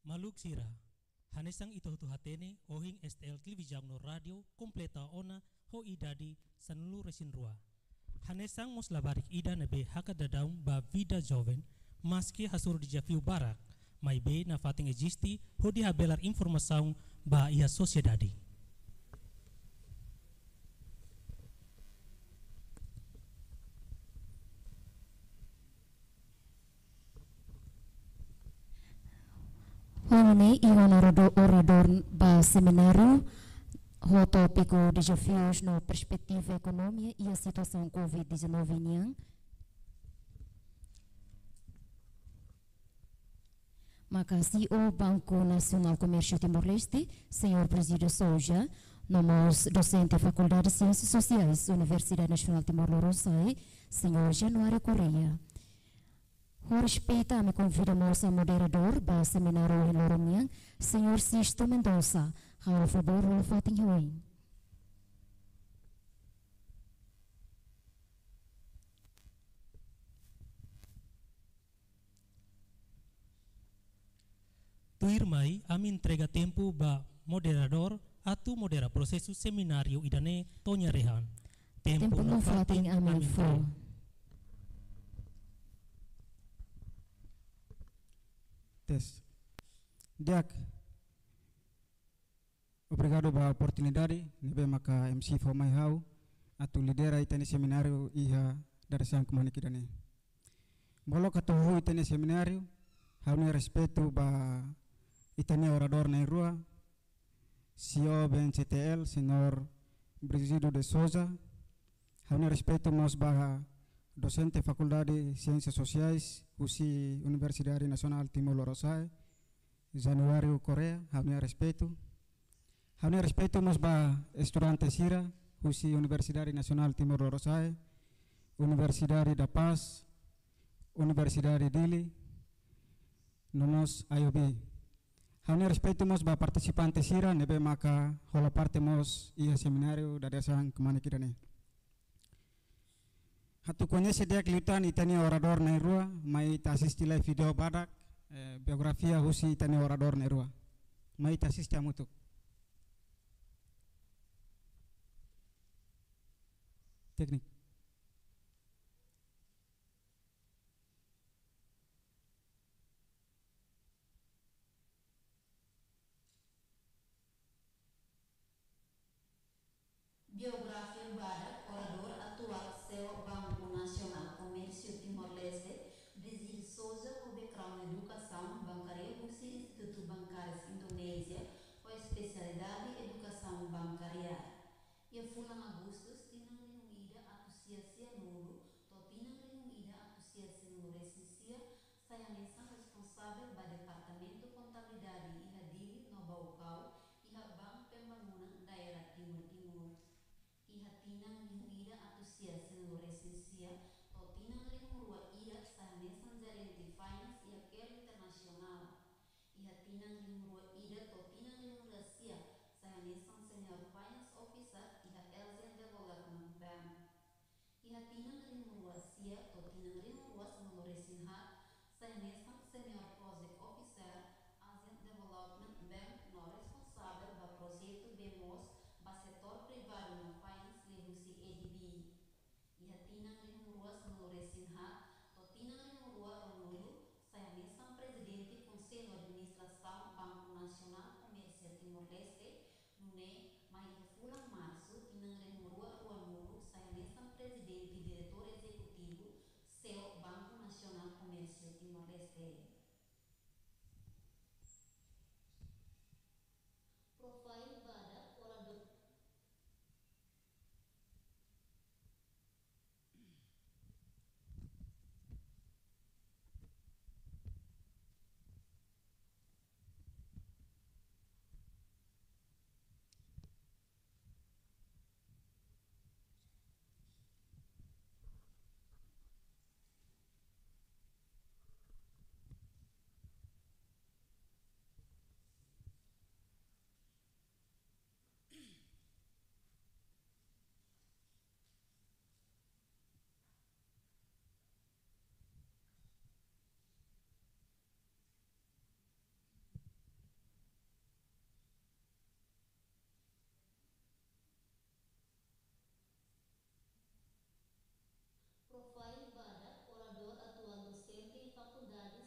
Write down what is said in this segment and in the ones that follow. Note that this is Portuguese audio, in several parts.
Maluk sira. Hanesang ito hatene ohing STL televisão no radio completa ona ho idadi sanulu resinrua. Hanesang mos labarik ida nebe haka dadaum ba vida jovem maski hasur di jafiu barak mai be na fating existi ho di habelar informasaung ba ia sociedade. Hoje orador ba seminário o tópico desafios no perspectiva econômica e a situação Covid-19 em Makasih o Banco Nacional Comércio Timor-Leste, Senhor Presidio Souza, nomos docente Faculdade de Ciências Sociais, Universidade Nacional Timor-Leste, Senhor Januário Correia. O respeita me convidamos a moderador ba seminário em Loromiang, Senhor Sisto Mendonça, ao favor o fating huing. Tuirmai amin entrega tempo ba moderador atau modera prosesu seminário idane Tonya Rehan. Tempo no fating amin fo. Tes. Diak. Obrigado pela oportunidade nebe maka MC for my how atu lidera itani seminário iha dari sang kumani kidane. Bolo katuhu itani seminário haune respeito ba itani orador na rua CEO BNCTL Senhor Brasido de Souza haune respeito mos ba docente Faculdade de Ciências Sociais USI Universidade Nacional Timor-Leste Januário Correia haune respeito mos ba estudante Sira USI Universidade Nacional Timor-Leste Universidade da Paz Universidade Dili nomos IOB haune respeito mos ba participante Sira nebe maka hola parte mos ia seminário da desang kemana kidane. Hatu conhece dia kliutan itani orador na rua mai ta assisti live video badak biografia husi itani orador na rua mai ta assisti amutuk teknik Biografia badak orador atual CEO Banco Nacional Comércio Timor-Leste, Brasil Souza, com background em educação bancária, USI Instituto Bancário Indonésia, com especialidade em educação bancária. E fulan Agustus, tinang reunida atusiasia nulo, to tinang reunida atusiasia nulo resensia, saya nesang responsável ba Departamento Contabilidade iha dili no Baucau, iha Bank Pembangunan Daerah Timur Timur. Iha tinang reunida atusiasia nulo resensia, to tinang reunurua ida saya nesang gerente finance iha Care Internasional. Iha tinang reunurua ida to tinang reunurua sia, saya nesang senior finance officer iha Asian Development Bank. Iha tinang reunurua sia to tinang reunurua nulo resinhat, saya nesang senior project officer Asian Development Bank no responsável ba projeto BEMOS ba setor privado no finance lehusi EDB. Iha tinang reunurua nulo resinhat, to tinang reunurua ronulu, saya nesang presidente Conselho Administração Banco Nacional Comércio Timor-Leste, nune mai fulan março tinang reunurua ruanulu, saya nesang presidente diretor executivo CEO Banco Nacional Comércio Timor-Leste. Profile badak orador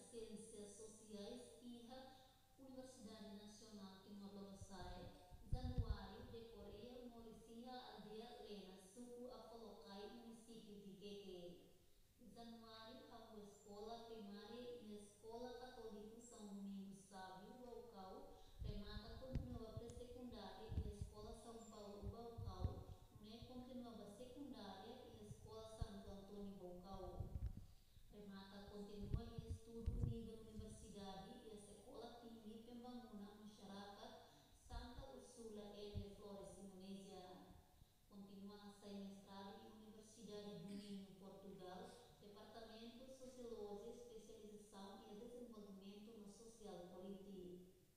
Ciências Sociais e Universidade Nacional Timor-Leste, Januário decorrer Moricia Aldeia Lena, Suku Afolokai, município de Queque. Januário, a escola primária e a escola católica São Domingos Sábio, Baucau, remata continua pré-secundária e a escola São Paulo, Baucau, continua secundária e a escola Santo Antônio, Baucau. Remata continua e estudo nível universidade e a escola tinggi pembangunan masyarakat Santa Ursula de Flores, Indonesia. Continua a mestrado em Universidade do Minho, Portugal, Departamento Sociologia, Especialização e Desenvolvimento no Social e Político.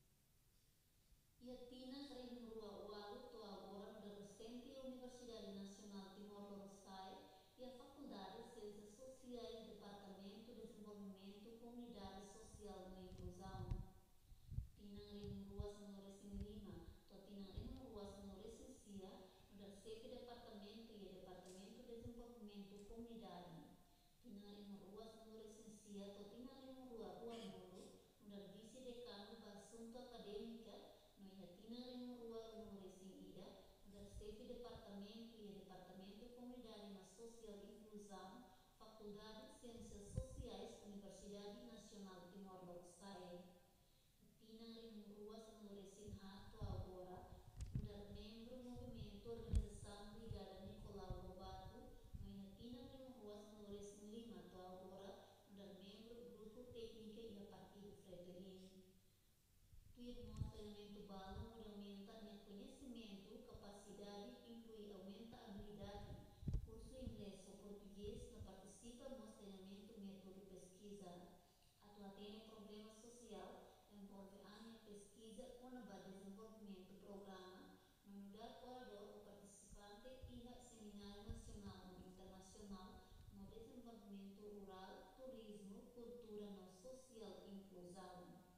E a Tina Rua Walu, agora da docente da Universidade Nacional Timor-Leste e a Faculdade de Ciências Sociais, Departamento de Desenvolvimento, Comunidade Social e Inclusão. Tina Rua Sanores em Lima, Tina Rua Sanores em Cia, no CEP Departamento e Departamento de Desenvolvimento Comunidade. Tina Rua Sanores em Cia, Tina Rua Uambulu, no vice-decano do assunto acadêmica, no Tina Rua Sanores em Ida, no CEP Departamento e Departamento Comunidade na Social Inclusão, Faculdade de Ciências Sociais, Universidade Nacional Timor-Leste. Tina Rua Sanores em Hato agora, no membro Movimento Organização Ligada Nicolau Lobato, no Tina Rua Sanores em Lima agora, no membro Grupo Técnica e a Partido Fretilin. Irmão treinamento bala aumenta conhecimento, capacidade, inclui aumenta habilidade, curso inglês ou português, não participa no treinamento método pesquisa. Atuação problema social, envolve a pesquisa com o desenvolvimento programa, no lugar orador ou participante e seminário nacional ou internacional no desenvolvimento rural, turismo, cultura no social inclusão.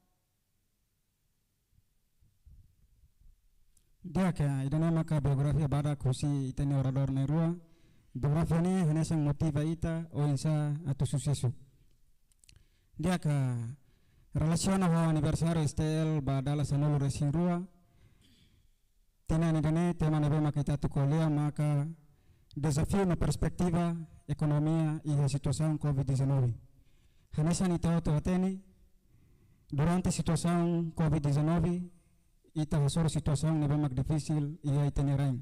Dia ke idana maka biografia bada kusi itani orador nerua. Biografia ni hanya sang motiva ita o insa atau sucesso. Dia ke relaciona ho aniversario STL badala sanolo resin rua. Tina ni dane tema nebe maka ita tu kuliah maka desafio na perspektiva ekonomia e a situação COVID-19. Hanya sang ita tu ateni durante situação COVID-19 ita hasor situação nebe mak difícil ia itani rain.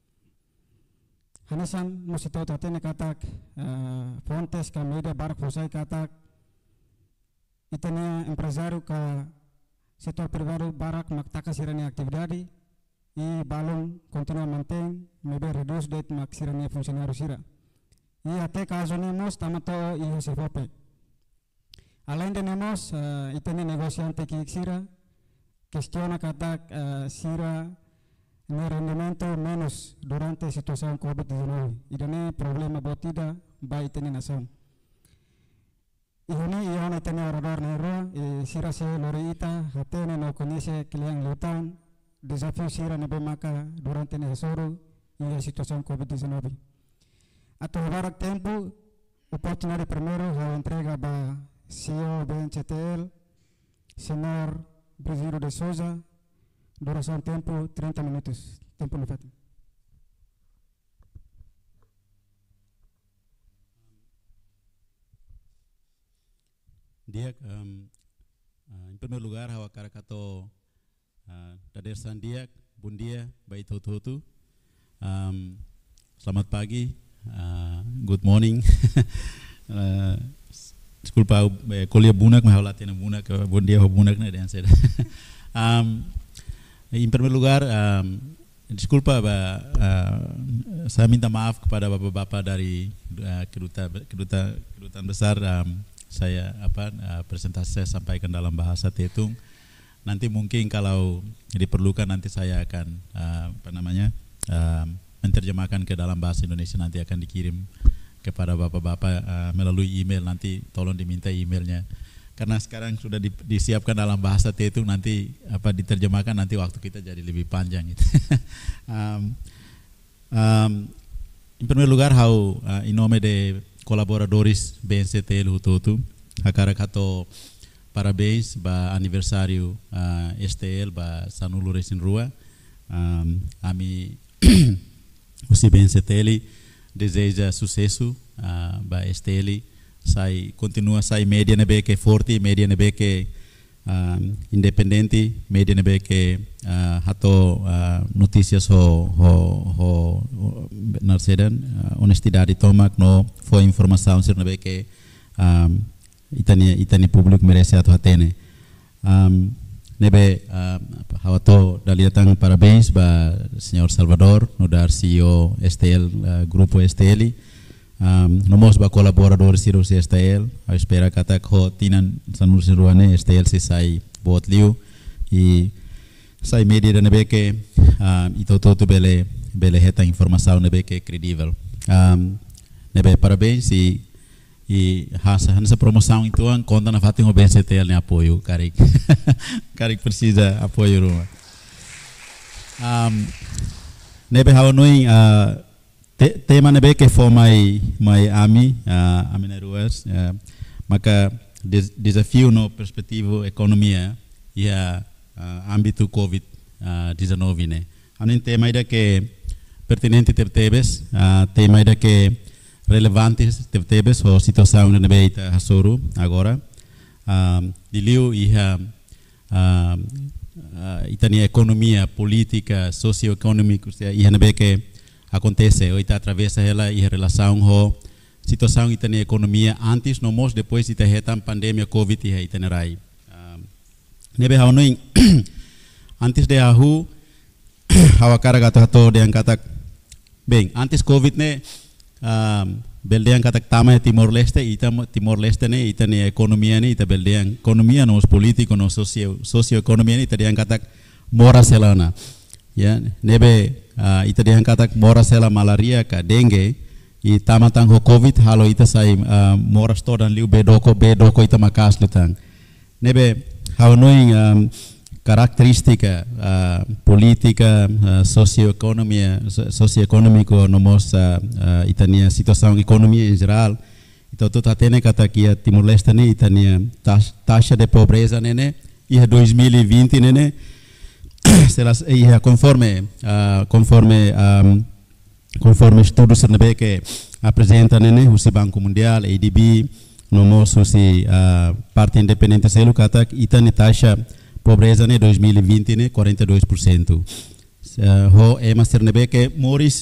Hanesan musitau tatene katak fontes kamida barak fosai katak itani empresário ka setor privado barak mak taka sirani atividade e balon continua mantém mebe reduz det mak sirani funcionário sira. E até caso nemos tamato e sefope. Além de nemos itani negociante ki sira questiona katak sira no rendimento menos durante situação COVID-19. Idane problema botida baik teni nação. Ihuni iona teni orador nero sira se lorita hatene no conhece kiliang lutan desafio sira nebe maka durante nesoro e a situação COVID-19. Ato barak tempo oportunidade primeiro a entrega ba CEO BNCTL senhor Brasileiro de Souza. Duração tempo 30 minutos. Tempo no fato. Dia em primeiro lugar hawa karakato dadersan dia bundia bai tutu. Selamat pagi. Good morning. Desculpa kuliah bunak mah latihan bunak bundia bunak na dan saya. Em primeiro lugar, desculpa, saya minta maaf kepada bapak-bapak dari kedutaan besar. Saya presentasi saya sampaikan dalam bahasa Tetung. Nanti mungkin kalau diperlukan nanti saya akan menerjemahkan ke dalam bahasa Indonesia, nanti akan dikirim kepada bapak-bapak melalui email. Nanti tolong diminta emailnya. Karena sekarang sudah disiapkan dalam bahasa Tetung, nanti diterjemahkan nanti waktu kita jadi lebih panjang gitu. Em primeiro lugar, em nome de colaboradores BNCTL Hututu, akara kato parabéns ba aniversário STL ba Sanulu Resin Rua. Ami Usi Ben Seteli deseja sucesso ba STL. Continua sai média nebe que forte, média nebe que independente, média nebe que hato notícias ho narsedan honestidade tomak no foi informação ser nebe que itani público merece ato hatene. Nebe hawato daliatang parabéns ba senhor Salvador no dar CEO STL grupo STL. Nomos ba colaborador siro si STL, a espera kata ko tinan Sanulu Resin Rua ne STL si sai bot liu e sai media da nebe que ito bele heta informação nebe que credível. Nebe parabéns e hansa promoção então conta na fatinho bem STL ne apoio carik carik precisa apoio rumah. Nebe hawa noi tema nebe que foi mai ami na ruas maka desafio no perspectivo economia e âmbito COVID-19 né. Anin tema ida que pertinente tebes tema ida que relevante tebes o situação na nebe ita hasoro agora diliu itania economia política socioeconômica e nebe que acontece ou está atravessa ela e relação com situação ita na economia antes nomos depois ita retam pandemia covid e ita nerai nebe haunoi antes de ahu hawa cara gato hato de angkatak bem antes covid ne belde angkatak tama Timor Leste ita Timor Leste ne ita na economia ne ita belde economia nos político nos socioeconomia ne ita de angkatak mora selana ya nebe ita diangkatak mora sela malaria ka dengue e tamatang ho covid halo ita sai mora stodan liu bedoko ita makas lutang nebe haunoi karakteristika política socioeconômico nomos itania situação economia em geral então tu atene kata kia Timor Leste ne itania taxa de pobreza nene e 2020 nene conforme estudos que apresenta né o Banco Mundial, ADB, no nosso parte independente selo kata itani taxa pobreza né 2020 né 42%. Ho master nebe que Morris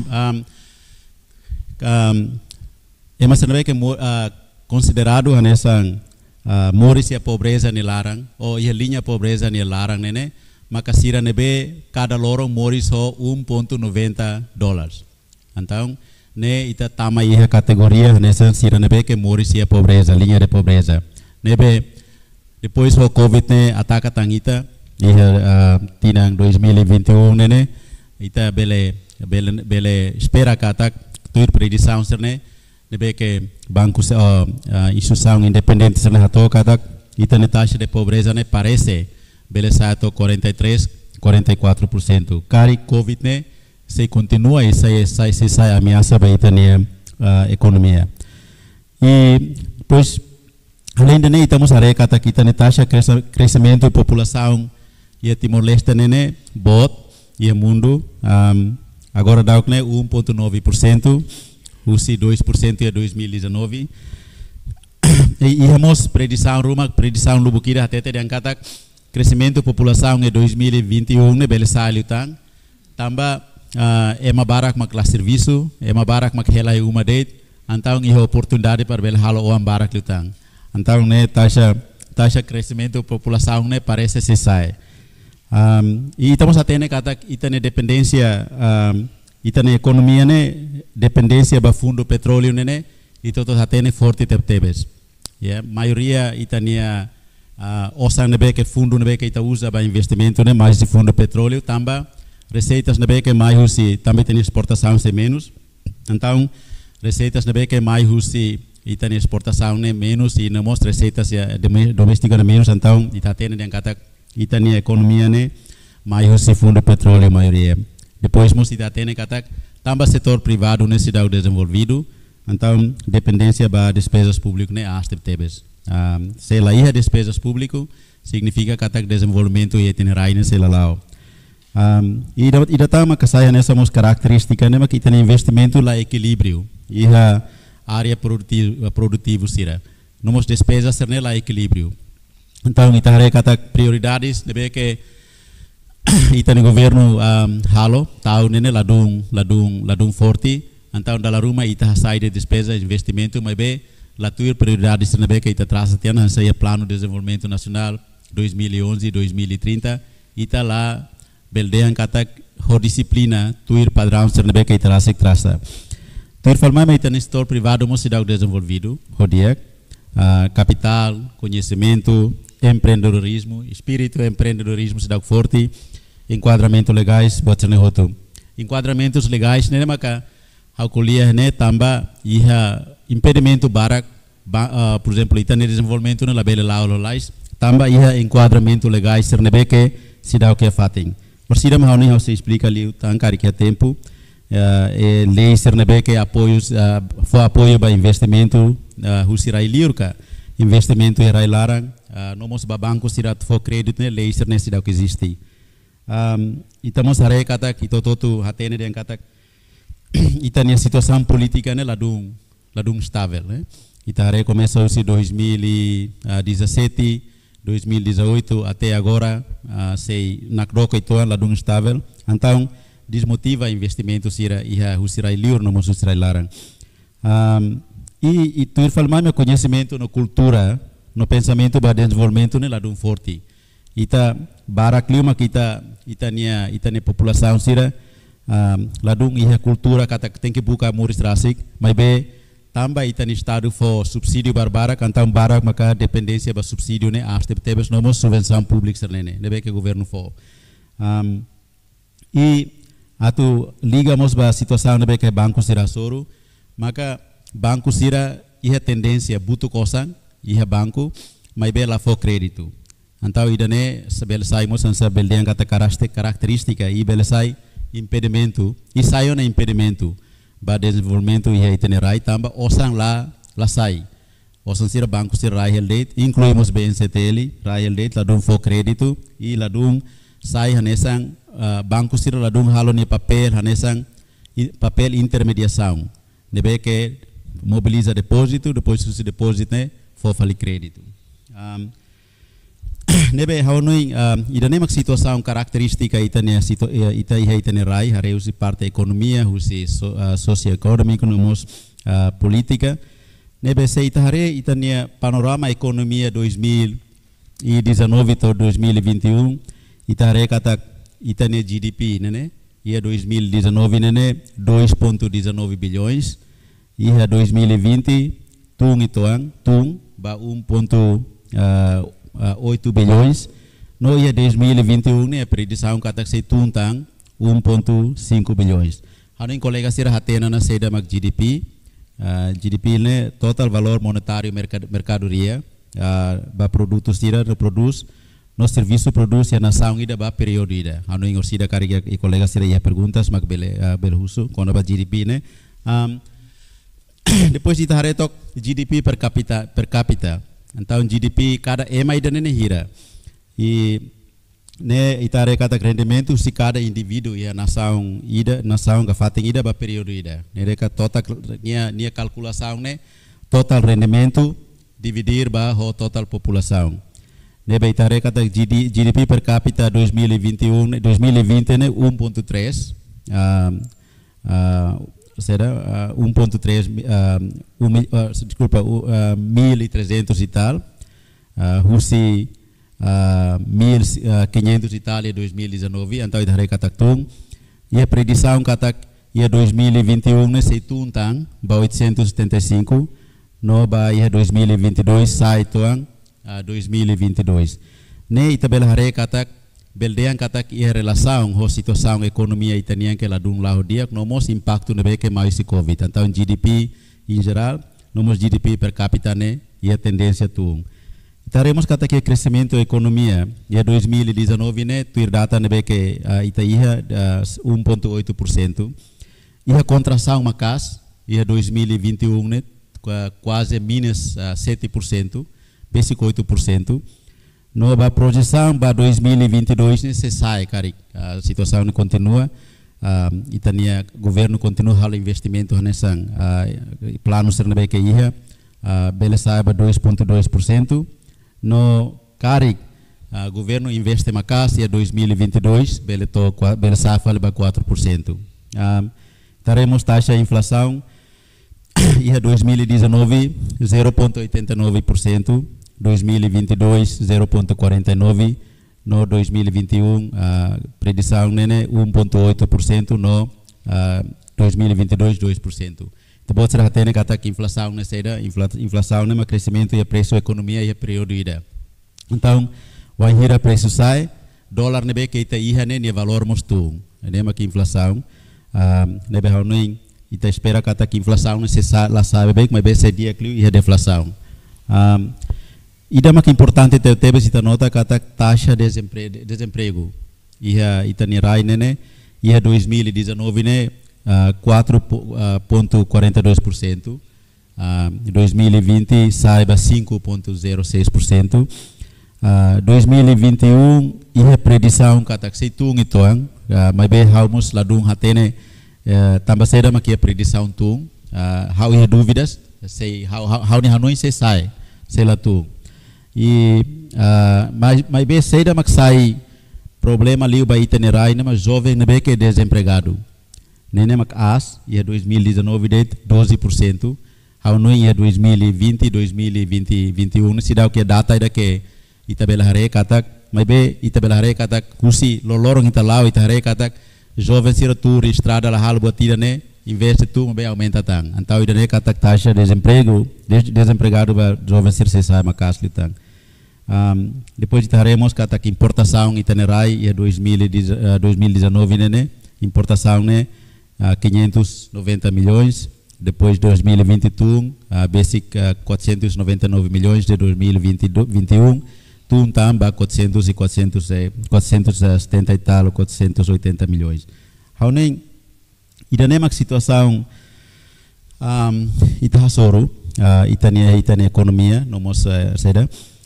master nebe que considerado nessa Morris a pobreza ne larang ou a linha pobreza ne larang né maka sira nebe cada lorong Morris ho $1.90. Então, ne ita tama iha categoria nessa sira nebe que Morris a pobreza, linha de pobreza. Nebe depois ho Covid ne ataca tangita iha tinang 2021 nene ita bele espera katak tuir predição serne nebe que banco instituição independente serne hato katak ita ne taxa de pobreza ne parece bele sato 43-44%. Cari Covid ne se continua e sai ameaça para itania economia. E pois além de estamos a recata que itania taxa crescimento de população e Timor Leste ne bot e mundo agora dá o que 1.9%, usi 2% em 2019. E temos predição lubukira até de angkata crescimento da população em 2021 ne bele saliu tamba mabarak mak kelas serviço mabarak mak helai uma date então e oportunidade para bele halo o barak lutang então ne taxa crescimento da população ne parece se sai e estamos atene kata itane dependência itane economia ne dependência ba fundo petróleo ne itu atene forte tebes ya maioria itania osa nebe que fundo nebe que ita usa para investimento né mais de fundo petróleo tamba receitas nebe que mais usi também tem exportação se menos então receitas nebe que mais usi ita exportação né menos e não mostra receitas domésticas menos então ita tem de angkata ita ni economia né mais usi fundo petróleo maioria depois mos ita tem kata tamba setor privado né cidade desenvolvido então dependência ba despesas públicas né astep tebes Se la iha despesas público significa katak desenvolvimento e itinerário se la lao. Ida tama kasaya nessa mos característica né que tem investimento lá equilíbrio. Iha área produtivo sira. Nomos despesas ser lá equilíbrio. Então ita hare katak prioridades debe que ita no governo halo tau nene ladung forte. Então dalam rumah ita sai de despesa investimento mas be la tuir prioridades nebe que ita traça tiana saya plano de desenvolvimento nacional 2011-2030 ita lá beldean katak ho disciplina tuir padrão nebe que ita traça. Tuir falma me ita no setor privado mo sidau desenvolvido ho diak capital, conhecimento, empreendedorismo, espírito empreendedorismo sidau forte, enquadramento legais botane hoto. Enquadramentos legais nene maka ao kuliah ne tamba iha impedimento barak por exemplo ita ne desenvolvimento na labele laulolais tamba iha enquadramento legais sernebe que sidau que fating persida mahau ni se explica ali tankari que tempo lei sernebe que apoios for apoio ba investimento husirai liurka investimento irai larang nomos ba banco sirat for credit ne lei serne sidau que existe itamos hare kata kito totu hatene den kata ita nia situação política né ladung estável né ita hare começou em 2017 2018 até agora sei nakdoko itu ladung estável então desmotiva investimento sira iha husirai liur no husirai larang e tu falma meu conhecimento no cultura no pensamento ba desenvolvimento né ladung forte ita barak liuma kita ita nia população sira ladung iha cultura kata tem que buka muris rasik mas be tambah ita ni estado for subsídio barbarak então barak maka dependência ba subsídio ne as tebes nomos subvenção pública serlene debe que governo for e atu ligamos ba situação debe que banco sira soro maka banco sira iha tendência butuh kosan iha banco mas be la for crédito então ida ne sebel saimos ansa beldean kata característica e belesai impedimento e saiu na impedimento ba desenvolvimento e itinerário tamba osang la sai osang sira banco sira raihel date incluímos BNCTL raihel date ladung for crédito e ladung sai hanesang banco sira ladung halo ni papel hanesang papel intermediação debe que mobiliza depósito depois se depósito né for fali crédito nebe haunui ida nemak situação característica itania itane rai hareusi parte economia husi socioeconômico nomos política nebe se itare itania panorama economia 2019 to 2021 itare kata itane GDP nene ia 2019 nene 2.19 bilhões ia 2020 tung ituang tung ba 8 bilhões no ia 2021 né predição kata se tuntang 1.5 bilhões hanin colega sira hatena na seda mag GDP GDP né total valor monetário mercadoria ba produto sira reproduz no serviço produz a nação ida ba período ida hanin orsida kariga e colega sira ia perguntas mag bele husu quando ba GDP né depois de taretok GDP per capita então GDP cada EMA ida nene hira e ne itare kata rendimento se cada indivíduo e a nação que fatem ida ba período ida ne ka total nia calculação ne total rendimento dividir ba ho total população ne ba itare kata GDP per capita 2021 2020 ne 1.3 será 1.3 desculpa 1.300 e tal Husi 1.500 e tal em 2019 então idare kataktung e a predição katak ia 2021 ne se tuntang ba 875 no ba ia 2022 sai tuang 2022 ne itabel hare katak beldean katak ia relação ho situação economia itanian que ladung lau diak nomos impacto nebe que mais covid então GDP em geral nomos GDP per capita ne ia tendência tung taremos katak que crescimento economia ia 2019 ne tuir data nebe que itaia 1.8% ia contração macas ia 2021 ne quase minus 7% basic 8%. Nova projeção para 2022 se sai, cara, a situação não continua. Itania governo continua a investimento nessa plano ser na que ia, bele sai para 2,2%. No cara, governo investe mais casa em 2022, bele sai para 4%. Teremos taxa de inflação em 2019 0,89%. 2022 0,49%, no 2021 predição nene 1,8%, no 2022 2%. Então você já tem que inflação nessa inflação é crescimento e preço da economia e período ida. Então vai ir preço sai, dólar nebe que ita iha ne valor mostu, né que inflação nebe hanuin ita espera que inflação se lá sabe bem, mas bem se dia que ia deflação. Ida que importante teve se nota que a taxa de desemprego ia itanirai nene ia 2019 ne 4,42%, 2020 saiba 5,06%, 2021 ia predição que a se tung itoang, mas bem vamos ladung hatene tambah seda makia predição tung, how ia dúvidas, sei how ni Hanoi se sai, sei lá tu. E mas bem sei mak sai problema ali o itinerário né mas jovem né que é desempregado né mak as ia 2019 de 12%, ao no ia 2020 2021 se dá o que data ainda que itabela hare katak mas bem itabela hare katak kusi lolorong italau itahare katak jovem sira tu registrada la hal botida né investe tu mas bem aumenta tang então ida né katak taxa de desempregado ba jovem sira se sai makas litang. Depois teremos que a importação itinerai em 2019 né importação né 590 milhões, depois 2021 basic 499 milhões de 2021 tum também 470 e tal 480 milhões. Há nem ida nem situação itahasoro itania economia não mostra seda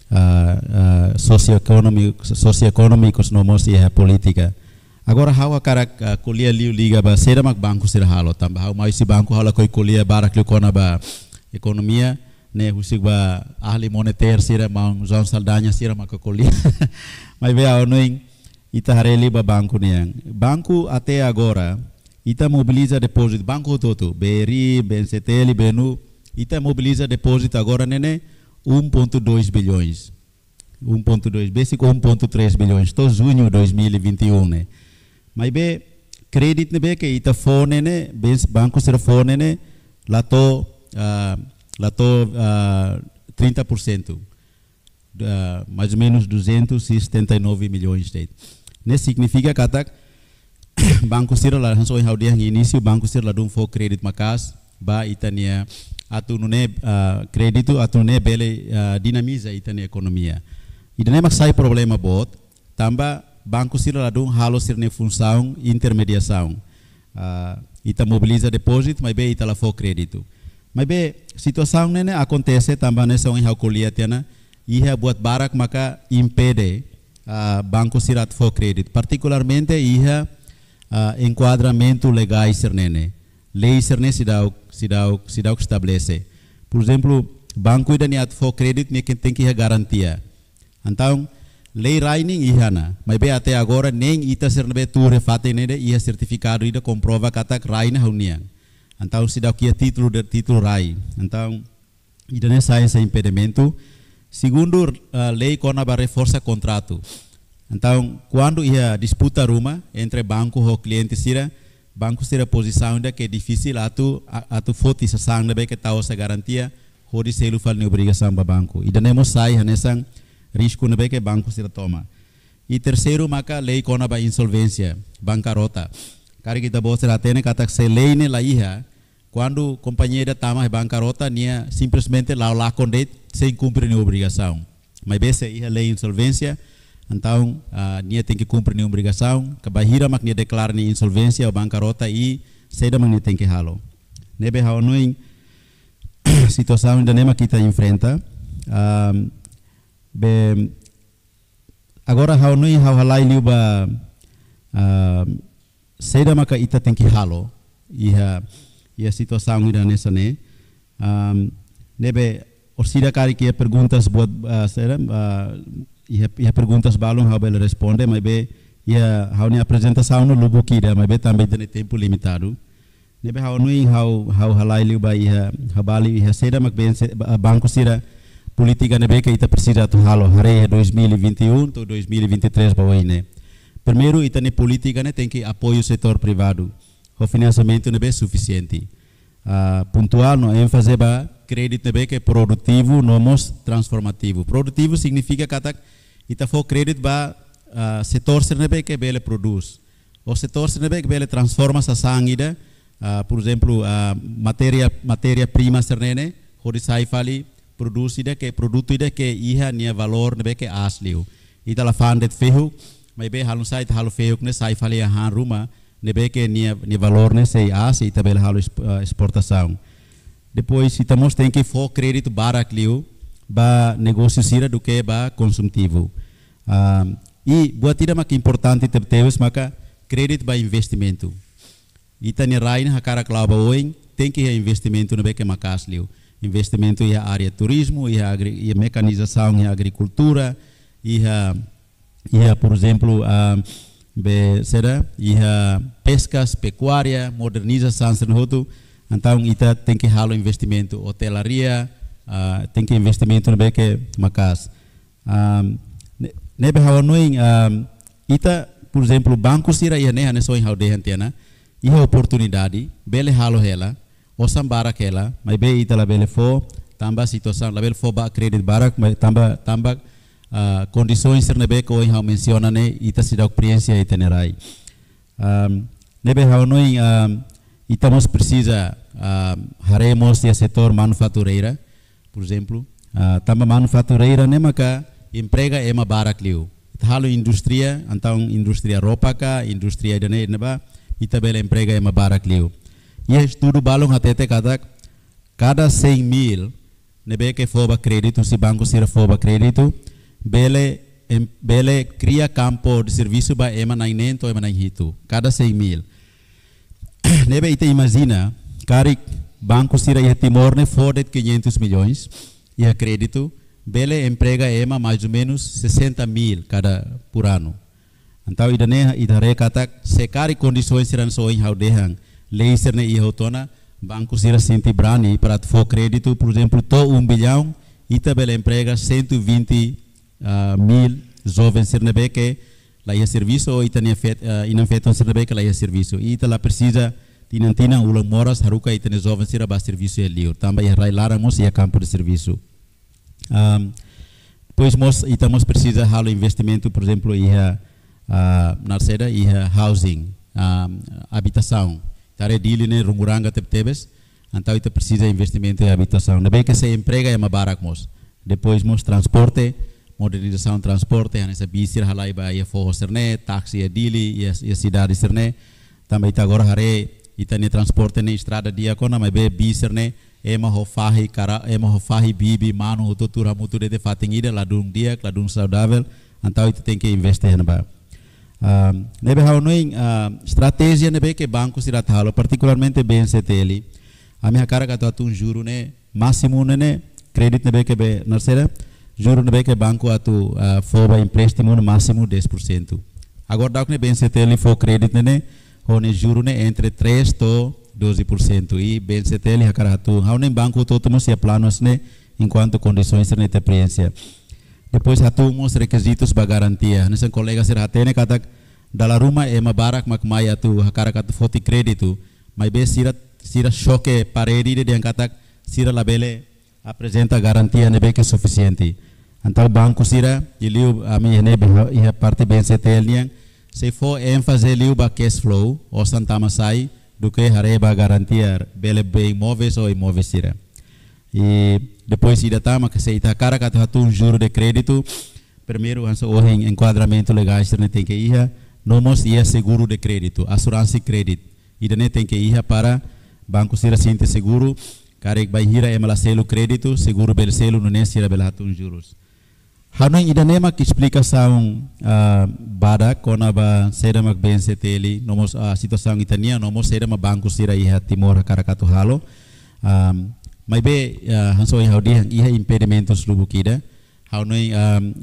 socioeconômicos não mostra a política. Agora how a cara colher liga ba será mak banco será halo também how mais se banco halo coi colher barak liu kona ba economia né husig ba ahli monetário será mang João Saldanha será mak colher mas vê ao noin ita hareli ba banco niang banco até agora ita mobiliza depósito banco todo BRI BNCTL BNU ita mobiliza depósito agora nene 1,2 bilhões, 1,2, basic 1,3 bilhões, to junho de 2021 né. Mas bem, crédito né que ita fone né, banco será fone né, lá to 30%, mais ou menos 279 milhões de. Né significa que até banco será lá hanso em haudia no início banco será lá dum for crédito macas, ba itania atunune crédito atunune bele dinamiza itane economia. E nem mais sai problema bot, tamba banco sira ladum halo sirne função intermediação. Ita mobiliza depósito, mas bem ita lá for crédito. Mas bem situação nene acontece também nessa em haucolia tiana, ia buat barak maka impede banco sira for crédito, particularmente ia enquadramento legal sirnene. Lei sirne se dá que estabelece. Por exemplo, banco ida niat for crédito nem que tem que garantia. Então, lei raining ihana, mas bem até agora nem ita sirne tu refate nede ia certificado ida comprova katak raina haunian. Então, se dá que é título rai. Então, ida nem sai esse impedimento. Segundo lei kona ba reforça contrato. Então, quando ia disputa rumah entre banco e cliente sira banco será posição ainda que é difícil atu foto essa sangue bem que tal essa garantia hori selu fal ne obrigação para banco e danemos sai nessa risco ne bem que banco será toma e terceiro maka lei kona ba insolvência bancarrota cara kita bos será tene kata se lei ne la iha quando companhia tama bancarrota nia simplesmente lá condet sem cumprir a obrigação mas bem se iha lei insolvência então, nia tem que cumprir a obrigação, que bahira mak nia declara ni insolvência ou bancarrota e seda mak nia tem que halo. Nebe hao noin situação ainda nema kita enfrenta. be agora hau nui hau halai liu ba seda maka ita tem que halo ia situação ida nessa né nebe orsida kari que perguntas buat seda ia perguntas balong hau bela responde mas be ia hau ni apresentação no lubu kida mas be também tem tempo limitado nebe hau nui hau halai liu ba ia habali ia seda mak ben banco sira política nebe que ita precisa tu halo hare 2021 to 2023 ba né. Primeiro, ita ne política né tem que apoio o setor privado. O financiamento não é suficiente. Pontual, no ênfase ba crédito não é que é produtivo, não é transformativo. Produtivo significa que ita for crédito ba setor não é que bele produz. O setor não é que bele transforma sa sangida, por exemplo, matéria prima serne, hori sai fali produz ida que produto ida que iha nia valor não é que asliu. Ita la fandet fehu mas bem halun sai halu feio que sai fali a han ruma nebe que nia valor né sei e também halu exportação depois se tamos tem que for crédito barak liu ba negócio sira do que ba consumtivo e buat tidak mak importante teves maka crédito ba investimento ita ni rain hakara klaba oing tem que investimento nebe que makas liu investimento ia área turismo ia mecanização ia agricultura ia por exemplo, pescas, pecuária, modernização, então ita tem que halo investimento, hotelaria, tem que investimento no que macas. Nebe hawa noing ita, por exemplo, banco sira ia ne só em haude hantena, ia oportunidade, bele halo hela, osam barak hela, mas be ita la bele fo, tamba situação, la bele fo ba credit barak, mas tamba condições ser nebe que hoje menciona né ita se dá experiência e tenerai nebe hau noi itamos precisa haremos o setor manufatureira por exemplo tamba manufatureira né maka emprega é uma barak liu halo indústria então indústria roupa ka indústria dane neba ita bela emprega é uma barak liu e estudo balong hatete cada 100.000 nebe que foba crédito se banco sira foba crédito bele cria campo de serviço ba ema nainento ema nainhito cada 100.000 nebe ita imagina cari banco sira ia Timor ne fordet 500 milhões ia crédito bele emprega ema mais ou menos 60.000 cada por ano então idane idare kata se cari condições siran so em haudehang lei serne ia hotona banco sira senti brani para for crédito por exemplo to 1 bilhão ita bele emprega 120 mil jovens sirnebe que lá ia serviço ou itania inam feton sirnebe que lá ia serviço e ita lá precisa tinantina ulang moras haruka itane jovens sira ba serviço é liur também ia railara mos ia campo de serviço pois mos itamos precisa halo investimento por exemplo ia narseda ia housing habitação tare dili ne runguranga tebes então ita precisa investimento em habitação nebe que se emprega é uma barak mos depois mos transporte modernização transporte essa bisir halai ba ia forro serne taxi ia dili ia cidade serne também ita agora hare ita ne transporte ne estrada dia kona mas be bisir ne ema hofahi kara ema hofahi bibi manu tutura mutu de fatingida ladung dia ladung saudável então ita tem que investir ba nebe hau noing estratégia nebe que banco sirat halo particularmente BNCTL ami hakara kata atun juro ne máximo ne crédito nebe que be narsera juro nebe que banco atu foba empréstimo no máximo 10%. Agora dá que BNCTL for crédito né, onde juro né entre 3 to 12% e BNCTL hakara atu, hau nem banco todo mas se planos né enquanto condições né de experiência. Depois atu os requisitos ba garantia. Nessa colega ser hatene kata dala rumah ema barak mak mai atu hakara kata foti crédito, mas be sira choque parede de kata sira labele apresenta garantia nebe que suficiente. Então banco sira iliu ami nebe ia parte BNCTL yang se for ênfase liu ba cash flow ou santama sai do que hareba garantia bele bem imóveis ou imóveis sira. E depois ida tama que se ita cara kata hatu juro de crédito primeiro anso o enquadramento legal sira tem que ia nomos ia seguro de crédito, assurância crédito. Ida ne tem que ia para banco sira sinte seguro karek bai hira emala selo crédito seguro bel selo no ne sira bel hatun juros Hanoi idanema que explicação bada kona ba seda mak bense teli nomos situação itania nomos seda ma banco sira iha timor Karakato halo mai be hanso iha di iha impedimentos lubu kida hanoi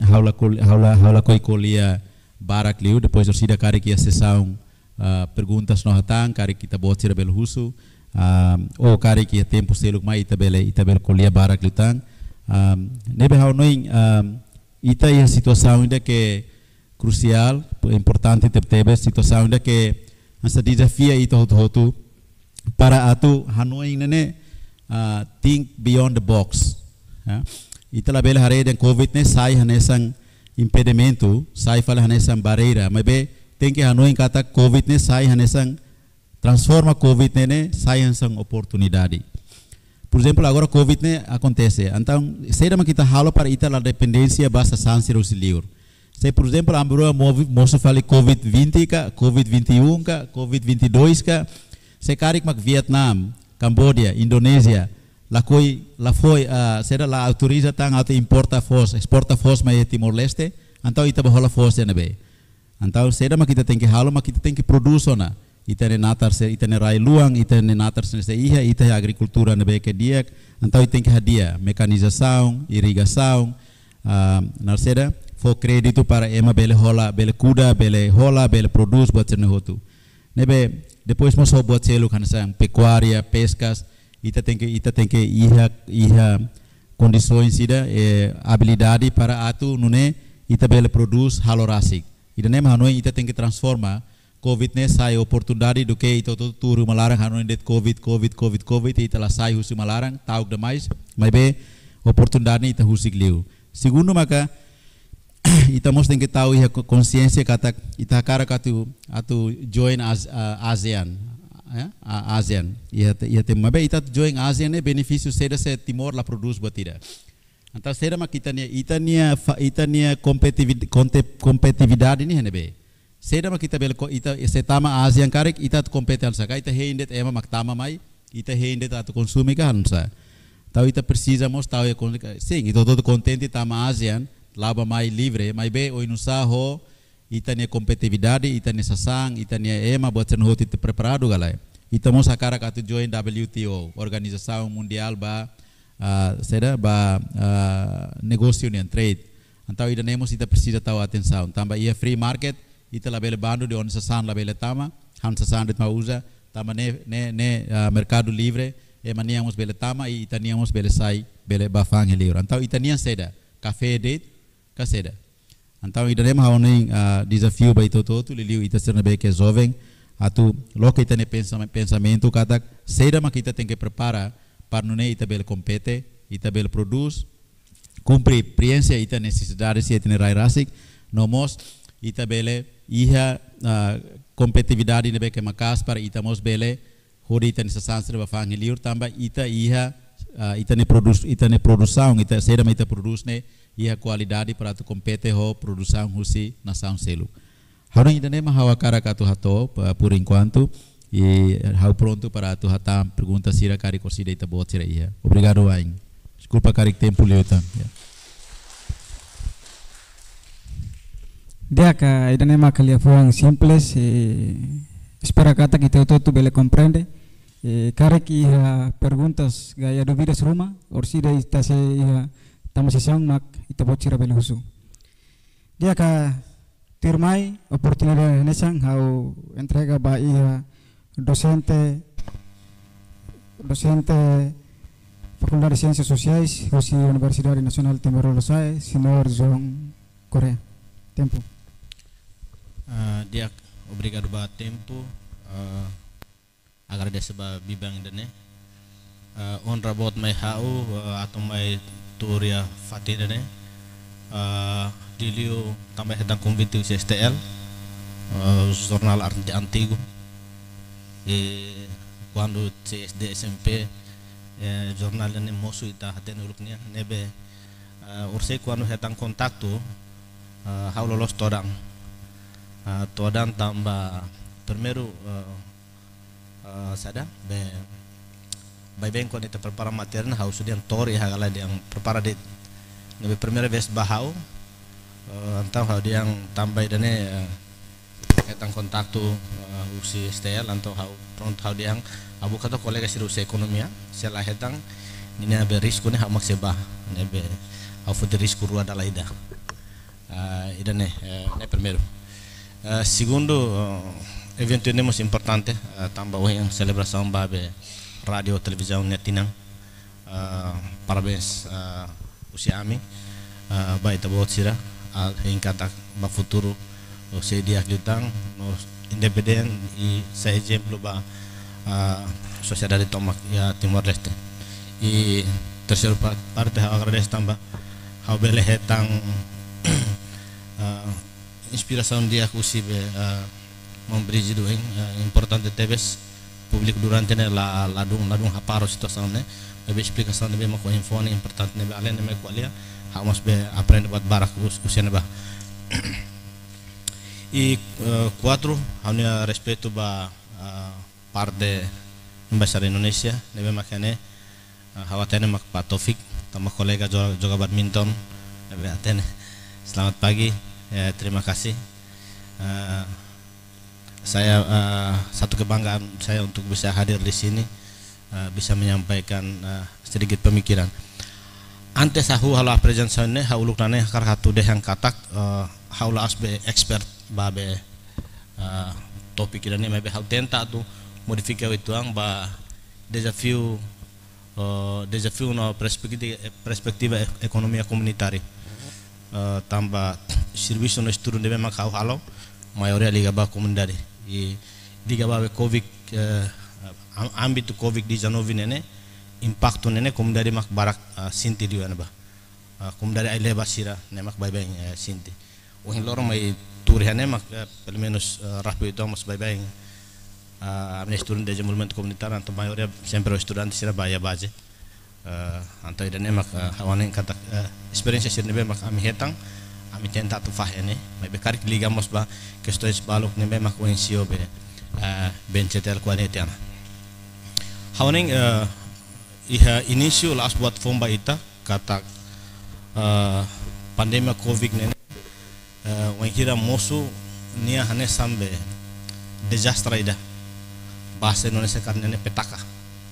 haula koi kolia barak liu depois sida kari kia sessão perguntas no hatang kari kita bot sira bel husu o kari kia tempo seluk mai itabel kolia barak liu nebe hanoi ita é a situação ainda que é crucial, importante teve situação ainda que essa desafio ita hotu para atu Hanoi nene think beyond the box. Ita la bela hare den COVID ne sai hanesang impedimento, sai fala hanesang barreira, mas be tem que Hanoi kata COVID ne sai hanesang transforma COVID ne sai hanesang oportunidade. Por exemplo, agora COVID ne acontece. Então, será que kita halo para ita la dependência basta sanse auxiliar. Se por exemplo, ambro moço fala COVID-20 ka, COVID-21 ka, COVID-22 ka, se karik mak Vietnam, Cambodia, Indonesia, la foi será la autoriza tang auto exporta fos mai Timor Leste, então ita bahola fos na be. Então, será que kita tem que halo, mas kita tem que produzir na. Itane natar se itane rai luang itane natar se iha ita agricultura na beke dia então tem que hadia mecanização irrigação narseda for crédito para ema bele hola bele kuda bele hola bele produz buat cerne hotu nebe depois mo so buat selu kan sang pecuária pescas ita tem que iha condições ida habilidade para atu nune ita bele produz halorasik ida nem Hanoi ita tem que transformar COVID ne sai oportunidade do que ito turu malarang Hanoi det COVID ita la sai husi malarang tauk demais mas be oportunidade ita husik liu segundo maka ita mos tem que tahu iha consciência kata ita cara katu atu join ASEAN ASEAN iha tem mas be ita join ASEAN ne benefício seda se Timor la produz batida então seda mak ita nia competitividade ni hene be seda mak kita belko ita setama ASEAN karek ita kompeten sa ita heindet ema maktama mai ita heindet atu konsumi ka hansa tau ita precisa mos tau sim ito todo contente tama ASEAN laba mai livre mai be o inusa ho ita nia competitividade ita nia sasang ita nia ema buat cenho ita preparado galai ita mos akarak atu join WTO Organização Mundial seda negócio ni trade então ida nemos ita precisa tau atenção tamba ia free market ita la bele bando de onde sasan la bele tama han sasan det mausa tama mercado livre e maniamos bele tama e itaniamos bele sai bele bafang livre então itanian seda café det ka seda então ida nem haoning desafio ba ito todo liliu ita serna be que jovem atu loca ita ne pensamento kata seda mak ita tem que prepara para nune ita bele compete ita bele produz cumpre experiência ita necessidade se ita ne rai rasik nomos ita bele iha competitividade ne beke makas para ita mos bele hori ita ni sasansre bafang liur tamba ita ne produção ita seda ita produz ne iha qualidade para tu compete ho produção husi na sound selu haro ida ne mahawa cara katu hato por enquanto e hau pronto para tu hatam pergunta sira kari korsida ita bot sira iha obrigado aing desculpa kari tempo leutan Dia ka ida nema kalia fuang simples espera kata kita tu bele comprende karek iha perguntas gaya duvidas rumah orsida ita se iha tamu sesang mak ita bocira bele husu dia ka tirmai oportunidade nesang hau entrega ba iha docente Faculdade de Ciências Sociais Husi Universidade Nacional Timor-Leste Senhor João Correa tempo dia obrigado ba tempo agradeço ba bibang dene honra bot mai hau atau mai turia fati dene dilio tambah hetang convite STL jornal antigo quando CSD SMP jornal dene mosu ita haten uluknya nebe urse quando hetang kontakto hau lolos todang todan tamba primeiro sada vai bem quando te prepara materna hau sudian tori hagala yang prepara de nebe primeira vez bahau antau hau diang tambah dane hetang kontak tu usi STL antau hau pronto hau diang abu kata kolega siru usi ekonomia sela hetang ini abe risiko ne hau makseba nebe hau futi risiko rua dala ida idane ne primeiro segundo evento ini most importante tambah yang celebração babe radio televisão netinang parabéns usi ami ba ita bot sira em kata ba futuro o se dia glitang no independen e se exemplo ba sociedade tomak ya Timor Leste e terceiro parte agradeço também ao bele hetang inspiração dia kusi be memberi jidueng importante teves público durante ne la ladung haparo situação ne be explicação ne be mako infone importante ne be além ne me qualia Hamas be aprende buat barak usiana ba e quatro hanya respeito ba parte Embajador Indonesia nebe makane hawatene mak Pak Taufik sama kolega juga badminton nebe atene selamat pagi terima kasih saya satu kebanggaan saya untuk bisa hadir di sini bisa menyampaikan sedikit pemikiran. Antes aku halau presentation ne hauluk nane kar hatu deh yang katak haula asbe expert babe topik ini mebe hau tenta tu modificar itu ang ba desafio no perspektiva ekonomia komunitária tambah serviço no estudo debe mak hau halau maioria liga ba komunidade e liga ba covid âmbito covid-19 nene impacto nene komunidade mak barak sinti di wana ba komunidade ai leba sira ne mak bye bye sinti o hin loro mai turihane mak pelo menos rapi itu mas bye bye amne student de desenvolvimento comunitário anto maioria sempre o estudante sira baya base anto idane mak hawane kata experiência sira nebe mak ami hetang ami tenta tu fahene mai be karik liga mos ba questões balok nebe mak o ensio be bencetel kuanetiana hawane iha início las buat fomba ita kata pandemia covid nene wanhira mosu nia hane sambe desastre ida bahasa Indonesia karena ini petaka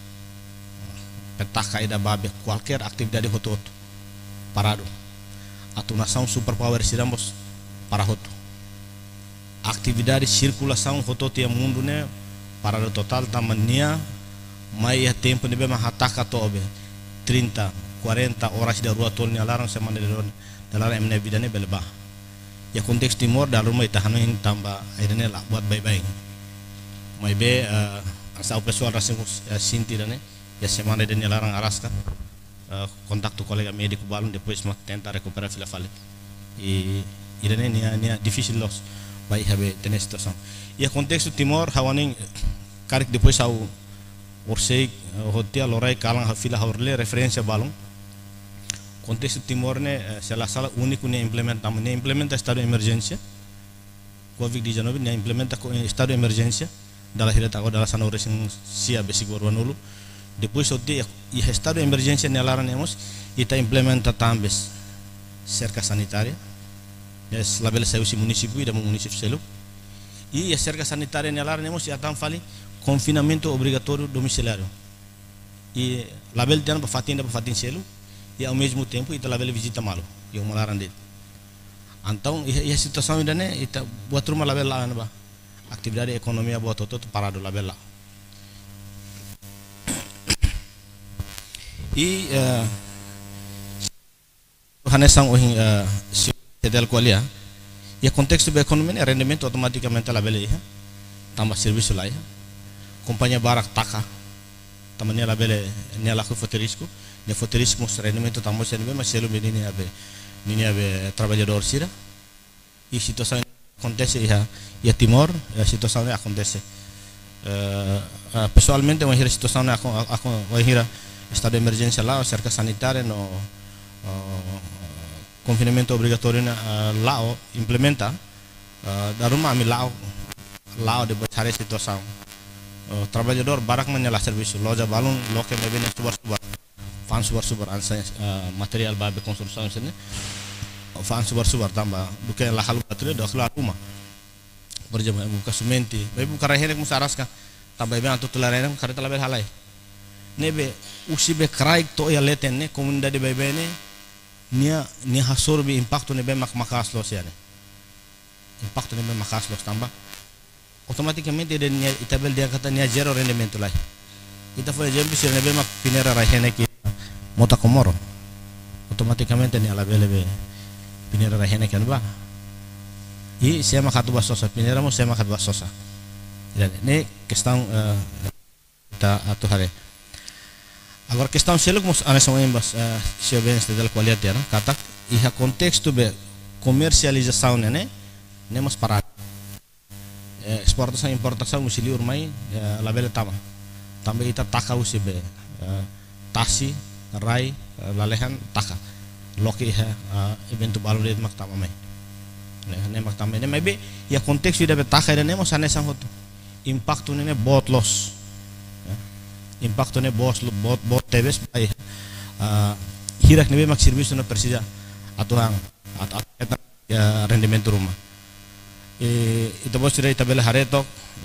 ida babe qualquer atividade hoto parado atau nação superpower siramos para hoto atividade circulação hoto tia mundo ne parado total tamania mai tempo nebe mahataka tobe 30 40 horas da rua tol ni alarm semana de dalam emne bidane belba ya konteks Timor dalam rumah itahanu yang tambah akhirnya lah buat baik-baik mai be asal pessoal rasimos sinti dane ya semana de alarm araskan kontak tu kolega médico balun depois mak tenta recuperar fila fale e idane nia difícil los vai habe tener situação ya konteks Timor hawaning karik depois au Orsei hotel lorai kalang hafila haurle referência balung konteks Timor ne salah único ne implementa estado de emergência COVID-19 ne implementa estado de emergência dalam hidup aku dalam sana urusan sia basic warwanulu depois hotel e estado de emergência ne laran emos ita implementa tambes cerca sanitária es label seusi município da município selu e a cerca sanitária ne laran emos ia tam fali confinamento obrigatório domiciliário e label tem para fatin selo e ao mesmo tempo ita label visita malo e uma laran det então e a situação ainda né ita buat rumah label lá ba atividade ekonomia buat toto parado label lá e hanesang ohin sedel kualia e contexto da economia rendimento automaticamente label ia tambah serviço lá companhia barak taka tamannya labele ni ala foterisco ne foterisco mos rendimento tamo sen be mas selo menini abe trabalhador sira e situação acontece ya Timor situação acontece pessoalmente uma situação uma estado de emergência lá cerca sanitária no confinamento obrigatório lá implementa da rumah ami lá de botar situação trabalhador barak menyalah serviço loja balun loke mebene subar fan subar ansa material babe construção sene faan subar tambah bukan lah halu batu dia keluar rumah berjam muka sumenti bayi buka rahenek musaras ka tambah bang tu tularena karena label halai nebe usi be kraik to ya leten ne komunidade bayi ne nia hasor bi impacto nebe makas los ya ne impacto nebe makas los tambah automaticamente dia itabel dia kata nia zero rendimento lai ita foi jam bisa nebe mak pinera rahenek mota komoro automaticamente nia label be pinera rahenek kan ba e se makat basosa pinera mo se makat basosa ini questão ta atu hare agora questão seluk mos ane sama embas se bem este del qualidade né kata iha contexto be comercialização né mos parar exportação importação musili urmai label tambah ita taka usi be tasi rai lalehan taka loki iha evento balu det mak tamamai ne mak tamai ne maybe ya konteks ida be taka ne mos ane sang hotu impacto ne bot los impacto ne bot tebes bai hirak ne mak serviço na persija atuang ya rendimento rumah itu bos sudah tabela haretok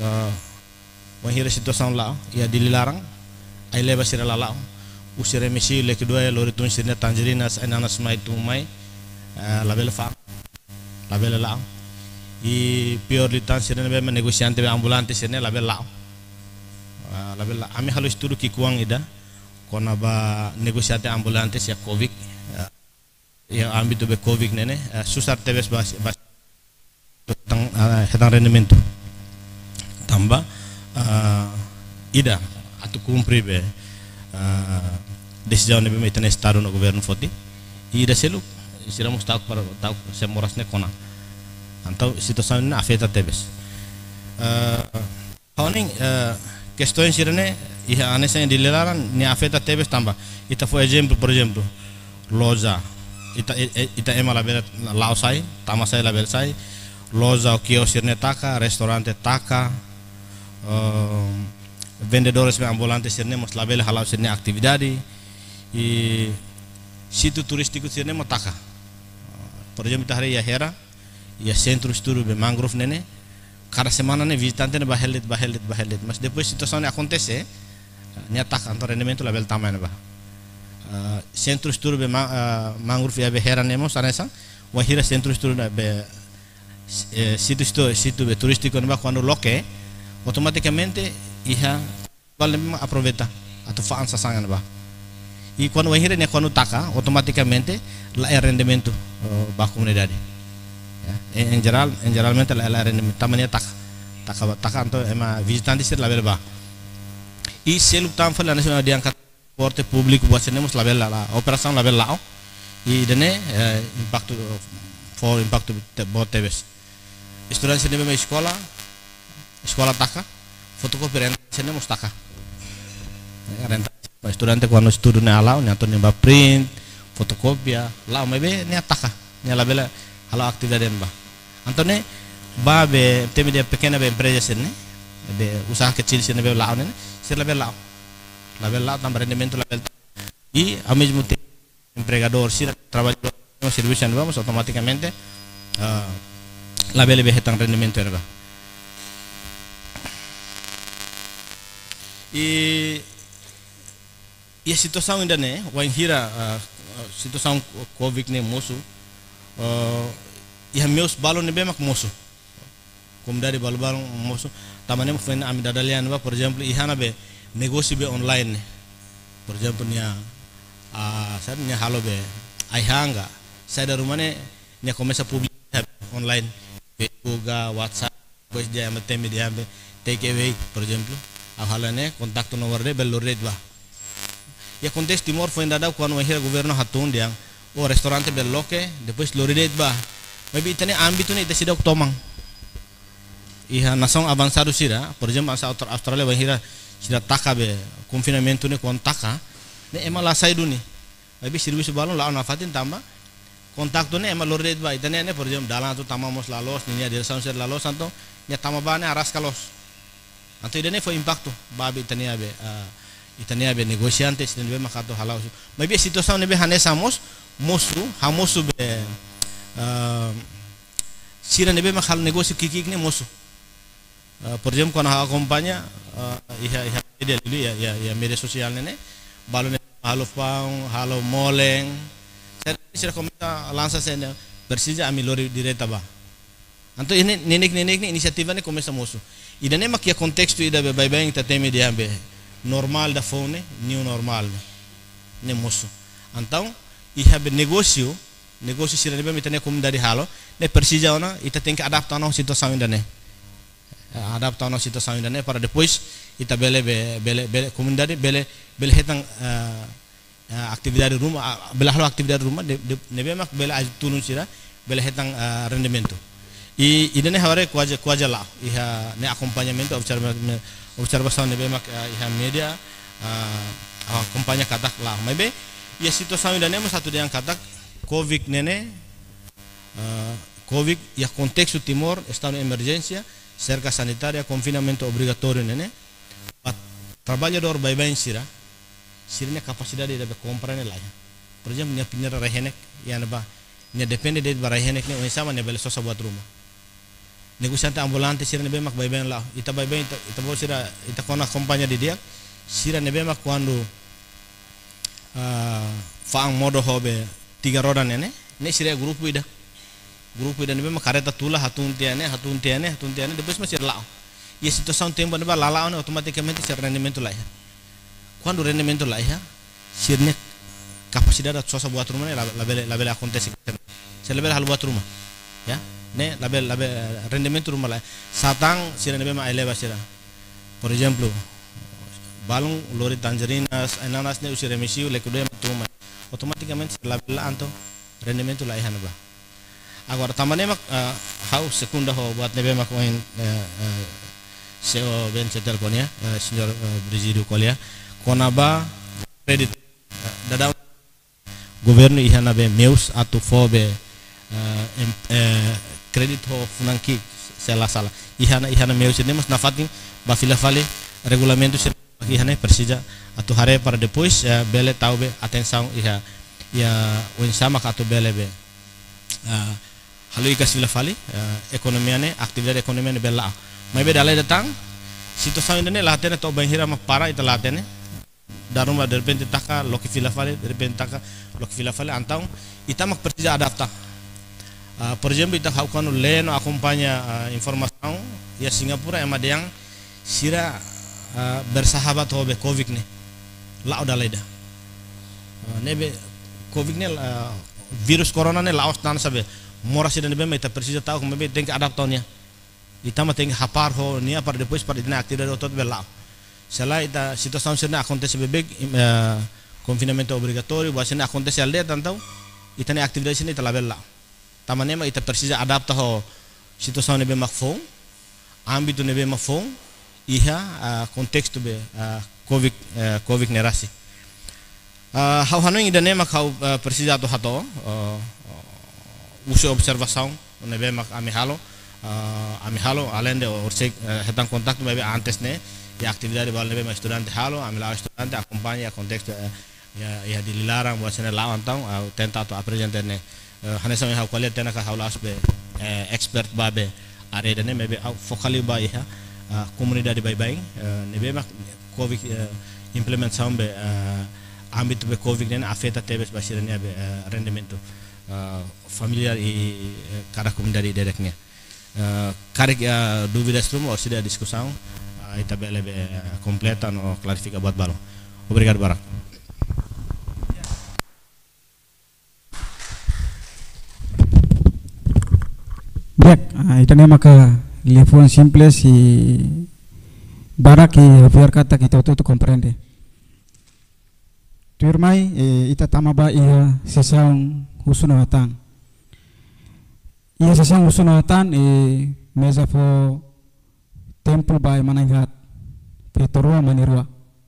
wahira situação lá ia dililarang ai leva sira lá usire mesi le kedua lori tun sirna tangerinas ananas mai tumai label fa label lá i pior litan sirna be negosiante be ambulante sirna label lá ami halu estudo ki kuang ida kona ba negosiante ambulante sia covid ya ambito be covid nene susar tebes bas tentang rendimento tambah ida atau cumprir be decisão ne be itane estado no governo foti ida selu isiramos tahu para tahu semoras ne kona então situação ne afeta tebes honing questões sirene iha anesa yang dilarang ne afeta tebes tambah ita foi exemplo por exemplo loja ita ema label lao sai tama sai label sai loja o kios sirne taka restaurante taka vendedores ambulantes sirne mos label halal sirne atividade e situ turístico sirne mo taka por exemplo tahari ya hera ya centro estudo be mangrove nene cada semana ne visitante ne bahelit mas depois situação ne acontece ne taka anto rendimento label tamanho ba centro estudo be mangrove ya be hera nemo sanesa wahira centro estudo be situ turístico quando loque automaticamente iha vale aproveita atau faan sasangan ba e quando vai hira ne quando taka automaticamente la rendimento ba comunidade en geralmente la rendimento tamanya taka anto ema visitante sir label ba e selu tam fala nasional diangkat porte público buat senemos label la operação label lao e dene impacto bot tebes estudante sini memang sekolah taka fotokopi renta sini mus taka renta estudante quando estudo ne alau ne atau ne ba print fotokopia lau mebe ne taka ne labela halau atividade ba anto ne ba be temi dia pequena be empresa sini be usaha kecil sini be lau ne sir label lau tambah rendimento label e ao mesmo tempo empregador sir trabalho no serviço ne vamos automaticamente label be hetang rendimento ne ba e a situação ainda né vai hira situação covid ne moço e meus balon ne bem mak moço como dari balon moço tamane mo fena ami dadalian ba por exemplo ihana be negócio be online por exemplo nia sabe nia halo be ai hanga sai da rumane nia começa publicar online Facebook WhatsApp pois dia meteme dia be take away por exemplo a halane kontak nomor de belore ba ya konteks timor foi dada quando o governo hatun dia o restaurante belloke depois lore ba maybe itane ambito ne desida tomang iha nação avançado sira por exemplo Australia vai hira sira takabe confinamento ne kontaka ne ema la sai duni maybe serviço balon la na fatin tamba kontakto ne ema lore ba itane ne por exemplo dalan tu tamamos la los ni dia direção ser la los santo nya tamabane aras kalos anto idane foi impacto babi itania be negociantes dan be makato halau maybe situação ne be hanesamos mosu hamosu be sira nebe mak hal negócio kiki ne moço. Por exemplo, quando acompanha media dulu ya media sosial nene, balu halo pang, halo moleng. Sira komenta lança sene Persija amilori direta ba. Anto ini nenek ni inisiativa ne começa moço. Ida ne mak ya contexto ida be bem ta teme dia be normal da phone new normal ne moço. Então iha be negócio sira nebe mitane kum dari halo ne Persija ona ita tem que adaptar na situação ainda ne. Adaptar na situação ainda ne para depois ita bele comunidade bele hetang atividade rumah bele halo atividade rumah nebe mak bele turun sira bele hetang rendimento. Idane haware kuaja la iha ne acompanhamento observação nebe mak iha media acompanha katak la maybe ia situação idane mas satu yang katak covid nene covid ia konteks Timor estado de emergência cerca sanitária confinamento obrigatório nene trabalhador bem sira ne capacidade de comprar ne lá por exemplo nia pinera rehenek ia ba nia depende de rehenek ne sama ne bele sosa buat rumah negosiante ambulante sira ne be mak bem la ita bem ita bo sira ita kona kompannya di dia sira ne be mak quando faang modo hobe 3 roda ne sira grupo ida ne be mak kareta tula hatun tiane depois masih la e a situação tempo ne ba lala automaticamente sira rendimento lá quando rendimento lá sirne capacidade de sosa buat rumah ne label acontece se label hal buat rumah ya ne label rendimento rumah lah satang sira ne be ma eleva sira por exemplo balung lori tangerinas ananas ne usira misiu lekude matuma automaticamente label anto rendimento lah ba agora tamane mak hau segunda ho buat ne be mak oin CEO Ben Telefonia Senior Presidio Kolia konaba kredit dada governo ihana be meus atau fobe kredit ho funanki sala ihana meus ini mas nafatin ba fila fale regulamento ihana Persija atau hare para depois bele tau be atenção iha ya sama atau bele be halu ikas fila fale ekonomiane aktivitas ekonomiane bela mai be dalai datang situação ini latene to banhira mak para ita latene daruma de repente taka loki fila fale de repente taka loki fila fale antau ita mak Persija adapta por exemplo ita hau kanu leno acompanha informação ya Singapura emang yang sira bersahabat hobe covid ne la udah leda nebe covid ne virus corona ne laos tan sabe mora sida nebe ita Persija tahu mebe tem que adaptaunya ita mah tem que rapar ho nia para depois para ina atividade otot belao sela ita situação sirna acontece bebek confinamento obrigatório basina acontece alde tantau ita ne atividade sini ita labella tamane ma ita Persija adapta ho situação nebe mak fong ambito nebe mak fong iha konteks be covid nerasi hau hanu ida ne mak hau Persija to hato uso observação nebe mak amihalo além de orse hetang kontak bebe antes ne ya atividade bal nebe ma estudante halo amila estudante acompanha konteks ya di lilarang buat sene lawan tang tenta to apresente ne hane sama hau kualitas tena ka haulas be expert babe are de ne mebe fokali ba ya komunidade bye nebe mak covid implementação be ambito be covid ne afeta tebes basirane be rendimento familiar e cada comunidade dedeknya karek dúvidas turma ou se der discussão ita bele completa no clarifica buat balão obrigado Barak. Baik, itu nih maka telefon simples si Barak biar kata kita itu komprende. Turmai ita tamaba ia sesang husuna hatang. Ia sesang husuna hatang mesa fo tempo by mananghat petorua manirua.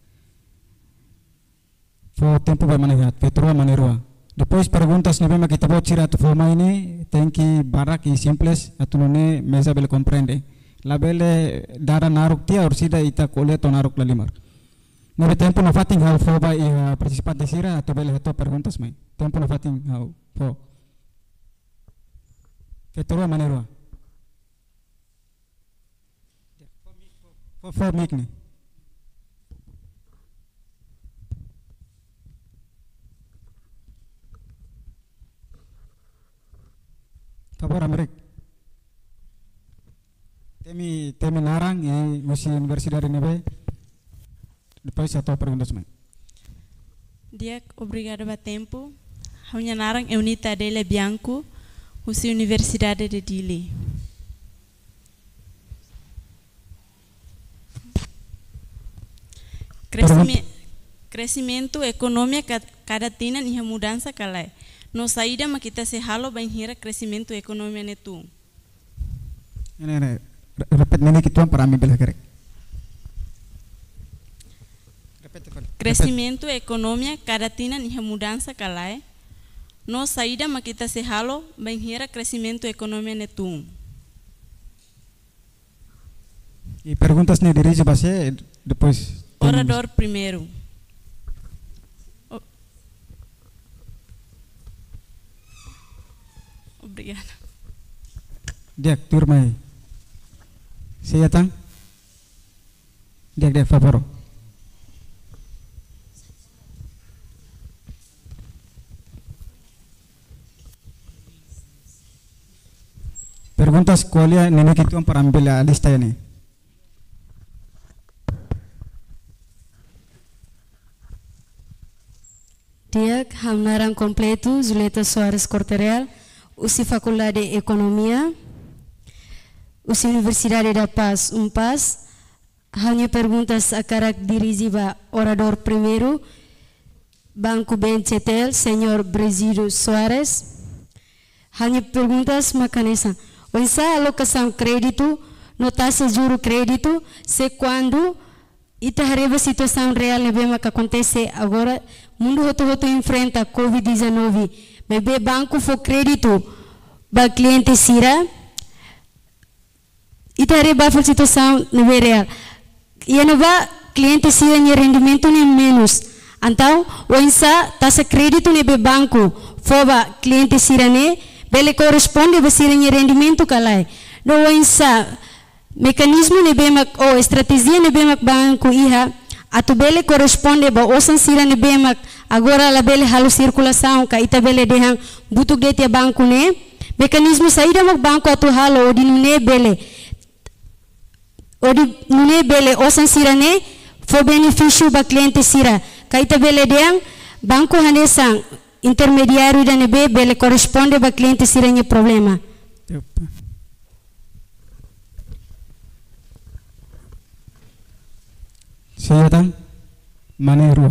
Fo tempo by mananghat petorua manirua. Depois perguntas nebe ma kita bocira tu forma ini tenki Barak e simples atunone mesa bele comprende. La bele dara naruk tia orsida ita kole to naruk lalimar. Nebe tempo no fating hau fo ba i participante sira atau bele to perguntas mai. Tempo no fating hau fo. Petorua manirua. For mic nih. Favor Amerik. Temi narang e musi universidade nebe. Depois satu perguntas mai. Dia obrigado a tempo. Hanya narang é unita dele Bianco, musi Universidade de Dili. Crescimento econômico cada tina e mudança calai. No saída mas kita se halo bem hira crescimento econômico netu. Ini repet nene kituan para ambil kerek. Crescimento econômico cada tina e mudança calai. No saída mas kita se halo bem hira crescimento econômico netu. E perguntas ne dirige base depois. Orador primeiro. Obrigada. Diak turma aí. Saya tang. Diak favor. Perguntas kualia nenek itu para ambil a lista ini. Diak hamnaran completo Julieta Soares Corterel, usi Faculdade de Economia, usi Universidade da Paz, Paz. Hanya perguntas a carácter dirigiva orador primeiro, Banco BNCTL, Senhor Brasido Soares. Hanya perguntas macanesa. Onde a alocação crédito, no taxa juro crédito, se quando ita hareba situação real nebema que acontece agora, mundo roto enfrenta COVID-19, bebe banco for crédito ba cliente sira, ita hareba a situação nebe real. E nova cliente sira ni rendimento nem menos. Então, onsa taxa crédito nebe banco for ba cliente sira ne, bele corresponde ba sira ni rendimento kalai. No onsa mecanismo nebemak ou estratégia nebemak banco iha atu bele corresponde ba osan sira nebemak agora la bele halu circulação ka ita bele dehan butuk de te banco ne mecanismo saída mak banco atu halo odi ne bele osan sira ne fo benefício ba cliente sira ka ita bele dehan banco hanesan intermediário da nebe bele corresponde ba cliente sira ni problema. Saya tang mana rua.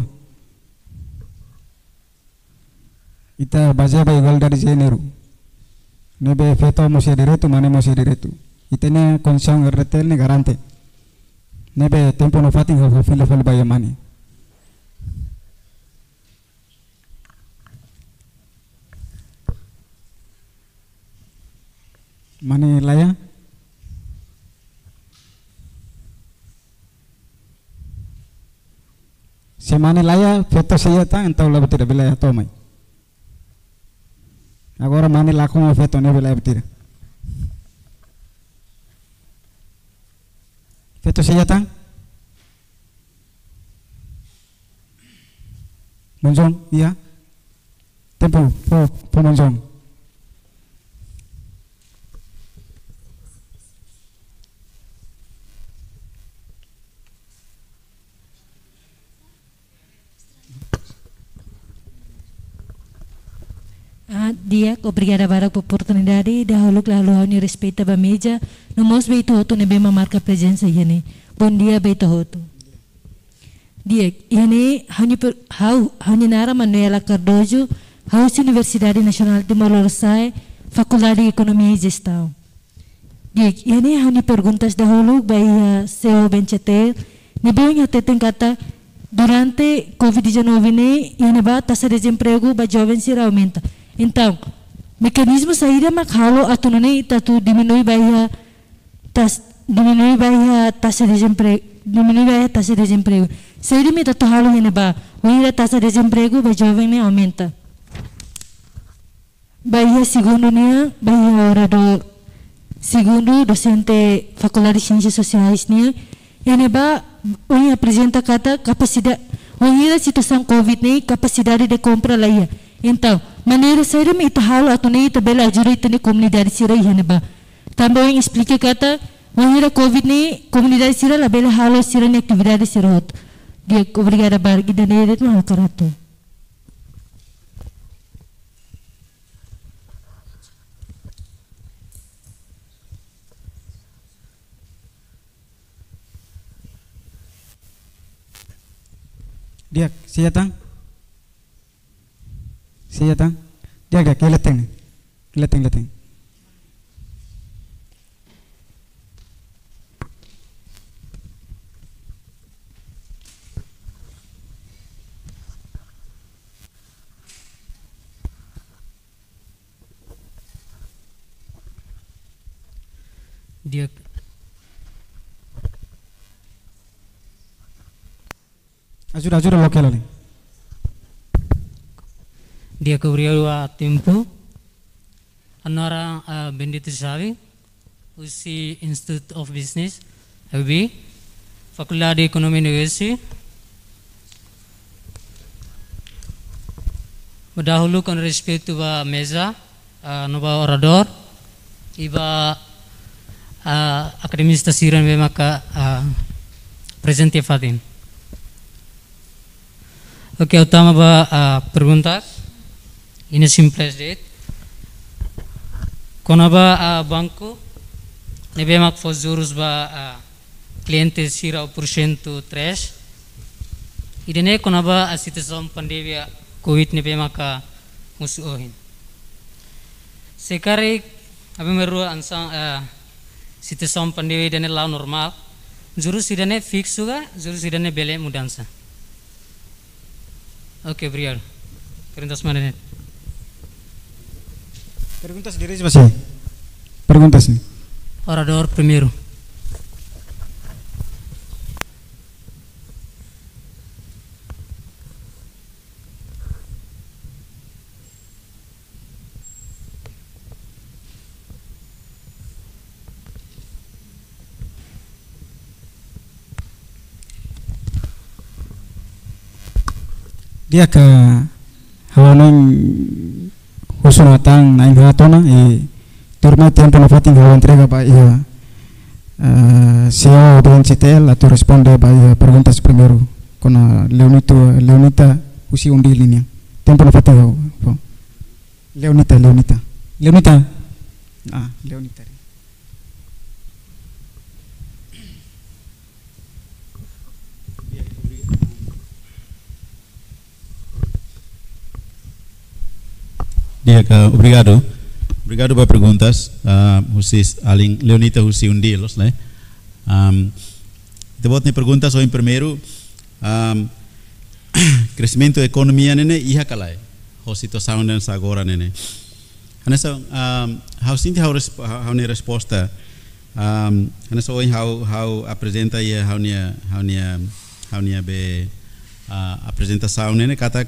Ita baca igual dari jeneru. Nebe feto musia diretu mana musia diretu. Ita ne konsang retail ne garante. Nebe tempo no fating ho fila baya mani. Mani laya. Semana laya foto saya tang entau lah betul bila ya tomai. Agora mani laku mau foto ne bila betul. Foto saya tang. Monjong, iya. Tempo, po monjong. Dia obrigada para a oportunidade dahulu lalu hanya respeita ba meja nomos beito hoto ne bema marca presença yani bom dia beito hoto dia yani hanya nara Manuela Cardoso House Universidade Nacional de Timor-Leste Faculdade de Economia e Gestão dia yani hanya perguntas dahulu by CEO BNCTL ne bema teteng kata durante COVID-19 ne yani ba taxa de desemprego ba jovens irá aumenta. Então, mecanismo saída makhalo atunane itatu diminui bahia taxa de desemprego. Saída me tatu halo hene ba, uira taxa de desemprego ba jovem ne aumenta. Bahia segundo nia, bahia orador segundo docente Faculdade de Ciências Sociais nia, Ene ba o apresenta kata capacidade o situação Covid nem capacidade de compra lá ia. Então, maneira séria me itahalo atau nem itabela ajuda itane comunidade sira ia ba. Também explica kata o Covid nem comunidade sira la bela halo sira nem atividade sira hot. Dia obrigada bar kita nere tu hal karato. Dia siapa? Siapa? Dia agak keleteng. Dia Ajura lokal ni. Dia kebriawa tempo anara bendito sabe usi Institute of Business UB Faculdade de Economia University mendahulu con respeito a mesa nova orador iba akademista siran be maka presente fatin. Oke, utama ba perguntas. Ini simples date. Konaba banco nebe mak fos juros ba cliente sira o porcento 3. Idene konaba a situação pandemia COVID nebe maka musuhin. Sekarang abe meru ansang situação pandemia idene lau normal. Juros idene fix juga, juros idene bele mudança. Oke, obrigado. Perguntas mana nih? Perguntas diri masih. Perguntas nih. Orador primeiro. Dia ke hawanong husunatang naing hatona turma tempo na fating hawan entrega ba iya CEO do NCTL atau responde ba iya perguntas primeiro kona Leonita usi undi linya tempo na fating hawan Leonita Leonita Dia obrigado para perguntas. Husis aling Leonita husi undi los né. Debot ne perguntas o em primeiro crescimento da economia nene iha kalai. Ho situação nessa agora nene. Anessa how sinti how ne resposta. Anessa oi how apresenta ia how nia be apresentação nene katak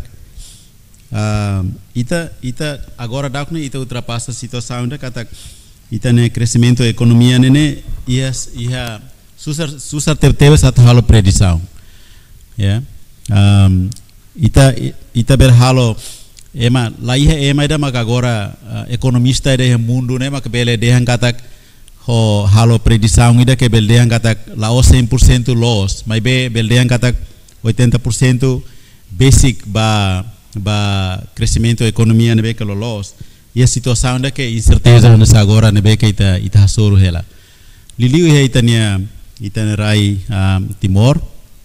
ita agora dakne ita ultrapassa a situação da kata ita ne crescimento da economia nene ia susar teve satu halo predição ya ita berhalo ema lá ema ida maka agora economista ida mundo ne maka bele dehan kata ho halo predição ida que bele dehan kata lá o 100% loss mas bele dehan kata 80% basic ba crescimento da economia nebe que lolos e a situação da que incerteza nessa agora nebe que ita hasuru hela liliu he itania rai Timor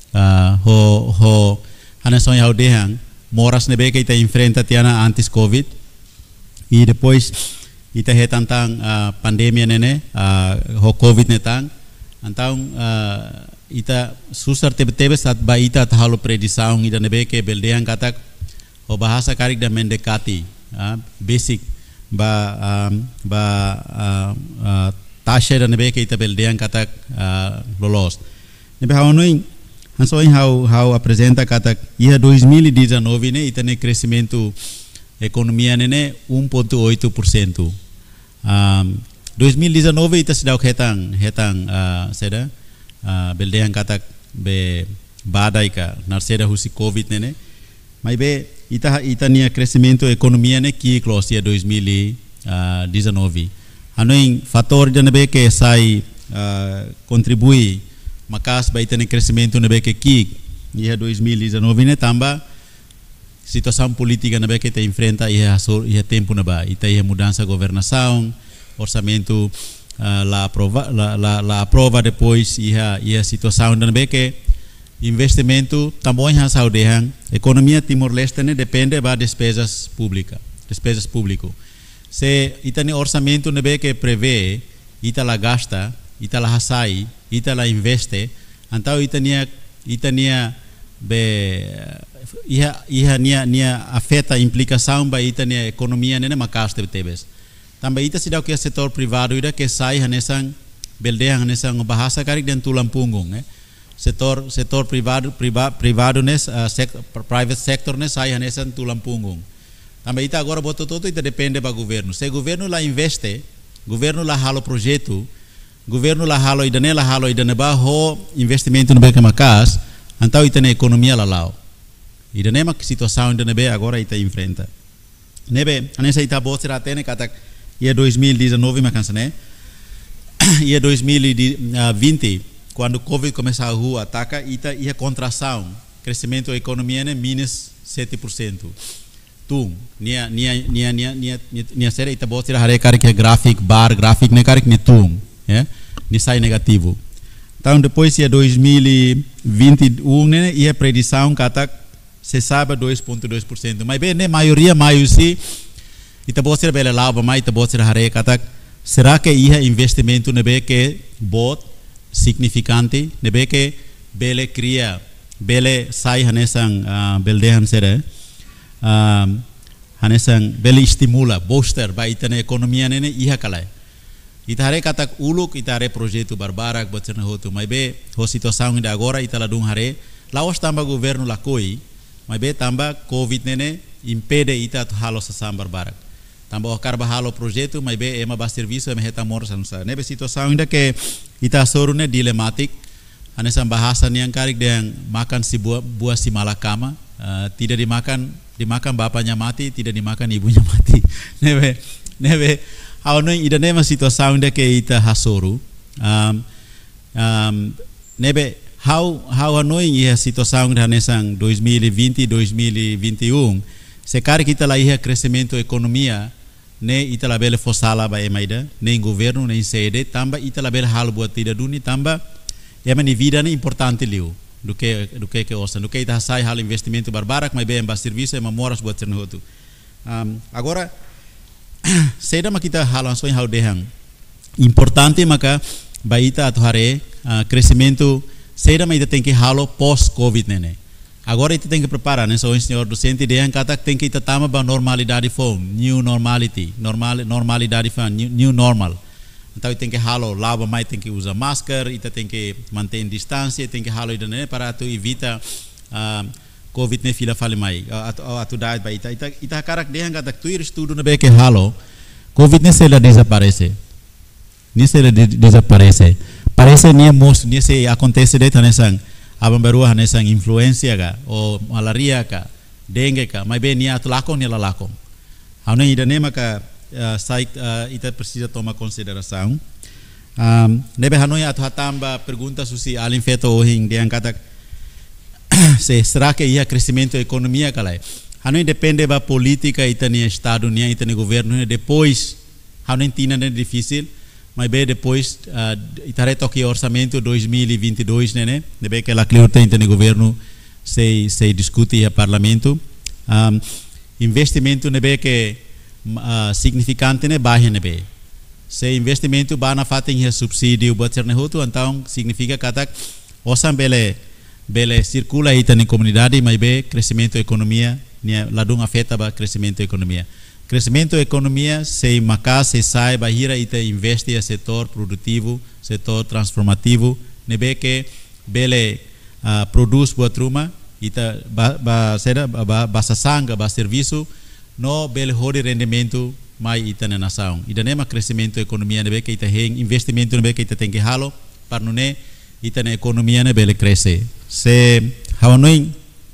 ho hana sonha ho dehang moras nebe que ita enfrenta tiana antes Covid e depois ita he tantang pandemia nene ho Covid netang então ita susar tebe saat ba ita tahalo predição ida nebe que beldeang katak o bahasa karik da mendekati basic ba taxa da nebe que ita beldeang katak lolos nebe haunoi hansoi how apresenta katak ia 2019 ne ita ne crescimento economia nene 1.8%. 2019 ita sedau hetang seda beldehan katak be badai ka narseda husi covid nene mas be ita nia crescimento economia ne ki closia 2019 hanoin fator de be que sai contribui makas ba ita ne crescimento ne be que ki ia 2019 ne tamba situação política na que te enfrenta ia tempo na ba ita ia mudança governação orçamento la aprova depois ia situação na que investimento também ha saudehan economia Timor-Leste ne depende ba despesas público se ita ne orçamento na que prevê ita la gasta ita la hasai ita la investe então ita nia be ia nia afeta implicação ba ita nia economia ne makaste tebes também ita sidau que setor privado ida que sai hanesan beldeang hanesan bahasa karik dan tulang punggung setor privado nes private sector nes sai hanesan tulang punggung também ita agora botou todo ita depende ba governo se governo la investe governo la halo projeto governo la halo idane ba ho investimento no beka makas então ita na economia lalau idane mak situação idane be agora ita enfrenta nebe anesa ita botira tene katak ia 2019 makansa né ia 2020 quando covid começou a atacar ia contração crescimento da economia né minus 7% tum nia série ita botira hare karik gráfico bar gráfico ne karik ne tum ni sai negativo então depois ia 2021 né ia predição katak se sabe 2.2% mas bem né maioria se ita botira bela lava mas ita botira hare katak será que ia investimento nebe que bot significante nebe que bele cria bele sai hanesan beldehan sere hanesan bele estimula booster ba ita na economia nene ia kalai ita hare katak uluk ita hare projeto barbarak botserna hotu mas be ho situação ainda agora ita ladung hare laos tamba governo lakoi mas be tamba covid nene impede ita tu halo sasam barbarak tamba okar bahalo projeto mas be ema ba serviço ema reta mor sansa nebe situação ainda que ita soru ne dilematik hanesan bahasa niang karik yang makan si buah si malakama tidak dimakan bapaknya mati tidak dimakan ibunya mati nebe Ano idane ma situação ainda que ita hasoru nebe how annoying ia situação da nesang 2020 2021 se cara kita lá ia crescimento economia ne ita la bele fosala ba emaida ne governo ne sede tamba ita la bele hal buat tidak duni tamba ema ni vida ne importante liu do que osa do que ita sai hal investimento barbarak mas bem ba serviço ema moras buat cernotu agora seda makita halang soin hau dehang importante maka baita atau hare crescimento seda mas ita tem que halo post covid nene agora ita tem que preparar né so senhor docente dehang kata tem que ita tama ba normalidade form new normalidade form new normal então tem que halo lava mais tem que usar máscara ita tem que manter distância tem que halo ida né para tu evita covid ne fila fale mai atu dai ba ita karak dehang kata tu estudo na be que halo covid ne se la desaparece parece ni se acontece de tanesang abang baru hanesang influenza ka o malaria ka dengue ka mas bem ni atu lakon ni la lakon hau ida ne maka ita precisa tomar consideração nebe hanoi atu hatamba pergunta susi alin feto ohing dehang kata será que ia crescimento da economia calai hanoi depende da política itania estado nia itania governo depois hanoi tina é difícil mas bem depois itare toque orçamento 2022 né debe que la cliente itania governo se discute ia parlamento investimento nebe que significante né baixo nebe se investimento bana fating ia subsídio boter ne hotu então significa kata osam bele circula ita na comunidade mas be crescimento da economia nia ladung afeta ba crescimento da economia se maka se sai bahira ita investe a setor produtivo setor transformativo nebe que bele produz buat rumah ita ba sasanga ba serviço no bele hori rendimento mai ita na nação ida nema crescimento da economia nebe que ita heng investimento nebe que ita tem que halo para não ita na ekonomia na bele cresce. Se hanoing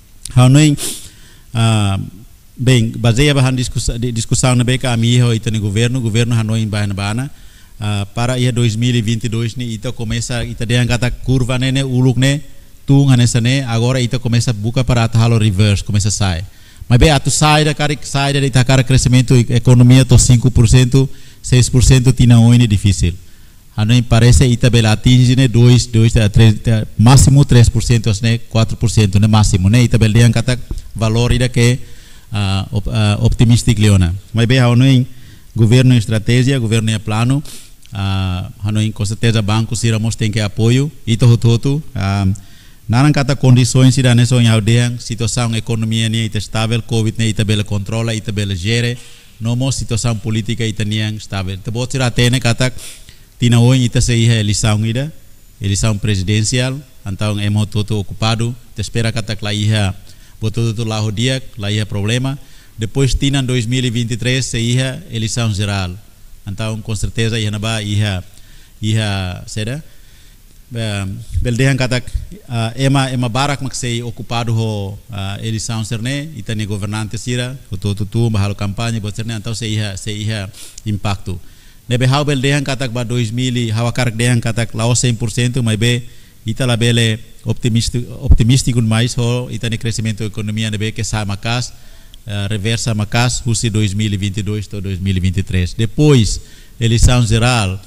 bem, baseia bahan discussão na beca amiho ita ni governo hanoing bana para ia 2022 ni ita começa ita dia kata curva ne uluk ne tung hanesa ne agora ita começa buka para atahalo reverse começa sai. Mas bem atu sai da ita cara crescimento economia to 5%, 6% tina oine difícil. Hanoing parece ita bela atinge ne 2 3 máximo 3% ne 4% ne máximo ne ita bel dia kata valor ida que optimistic leona. Mas bem hanoing governo estratégia, governo é plano, hanoing com certeza banco siramos tem que apoio ito hutu naran kata condições sira neso em aldeia situação economia ni ita estável covid ne ita bela controla ita bela gere nomo situação política ita niang estável te bot sira tene kata tina oi ita sei eleição presidencial então emo toto ocupado te espera kata la iha botutu la hodiak la iha problema depois tina 2023 seia eleição geral então com certeza iha naba iha será beldehan katak ema barak maksei ocupado ho eleição serne itani governante sira tu bahalo kampanye boterne então seia impacto nebe hau beldehan katak ba 2000 hawakar dehan katak lao 100% mas be ita la bele optimistic mais ho itani crescimento economia nebe que sa makas reversa makas husi 2022 to 2023 depois eleição geral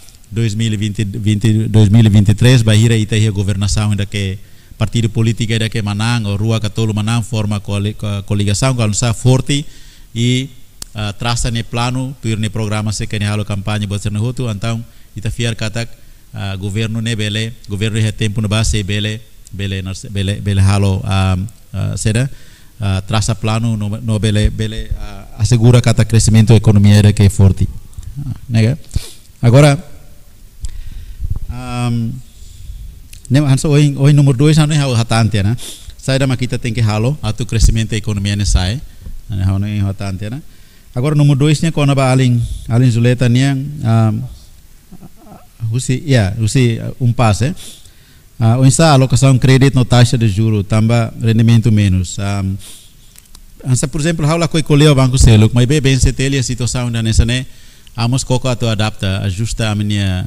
2023 bahira ita ia governação ainda que partido político ainda que manang ou rua catolo manang forma coligação kalau sa forte e traça ne plano tuir ne programa se que ne halo kampanye botar ne hutu então ita fiar katak governo ne bele governo he tempo no base bele halo seda traça plano no bele assegura kata crescimento economia ainda que é forte nega agora hanso oi nomor 2 hanu hau hatante na sai da makita tem que halo atu crescimento economia ne sai hanu hatante na agora nomor 2 nya kona ba alin Zuleta nya husi passe o insa alocação crédito no taxa de juro tamba rendimento menos ansa por exemplo hau la coi colheu banco seluk mas bem se tele a situação da nessa né amos coco atu adapta ajusta a minha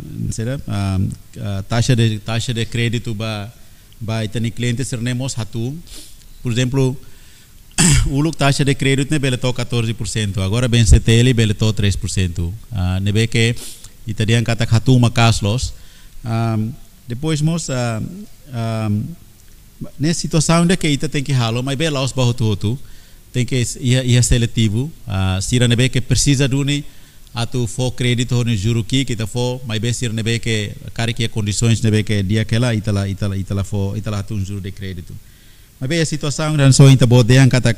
taxa de crédito ba itani cliente sernemos hatu por exemplo uluk taxa de crédito ne bele to 14% agora bem se tele bele to 3% nebe que itadian kata hatu makaslos depois mos nessa situação de que ita tem que halo mas bela os bahutu tem que ia seletivo sira nebe que precisa duni atu fo crédito no juro kita fo mas bem sira nebe que cari que condições nebe que dia aquela itala atu juro de crédito mas bem a situação dan so inta bodean kata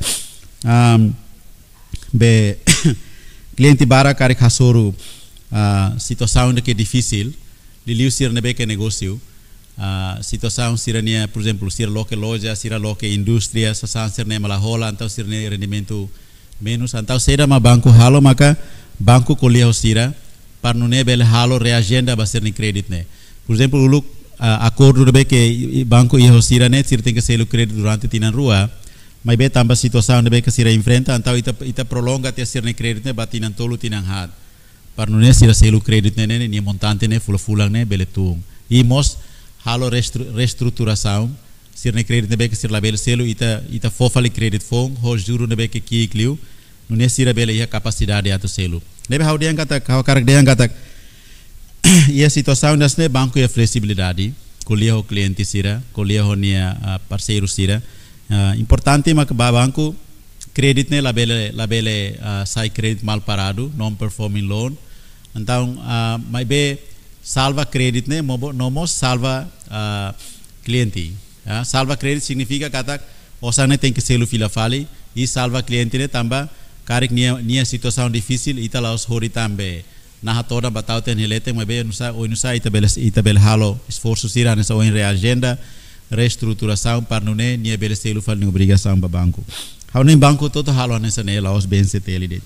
be cliente bara cari hasoro situação de que difícil liliu sira nebe que negócio situação sirania por exemplo sira loke loja sira loke indústria sasan sirne malahola então sirne rendimento menos então seda ma banco halo maka banco colheu sira para não nebel halo reagenda ba sirne crédito ne por exemplo uluk acordo de que banco ia sira ne sira tem que ser o crédito durante tinan rua mas be tamba situação de que sira enfrenta então ita prolonga te sirne crédito ne batinan tolo tinan had para não sira ser o crédito ne ni montante ne fulang ne beletung e mos halo reestruturação sirne crédito ne be que sir label selo ita fofali crédito fong ho juro ne be que kikliu não é sira bela ia capacidade ato selo nebe hau dia kata hau karak dia kata ia situação das ne banco ia flexibilidade colheu o cliente sira colheu nia parceiro sira importante mak banco crédito ne labele sai crédito mal parado non performing loan então mas be salva crédito ne nomos salva cliente salva crédito significa kata osane tem que selo fila fali e salva cliente ne tamba karik nia situação difícil ita laos hori tambe na toda batau ten helete mas be nusa ita bel halo esforço sira nessa o reagenda reestruturação para não nia bel selo fali ni obrigação ba banco hau nem banco todo halo nessa ne laos bem se tele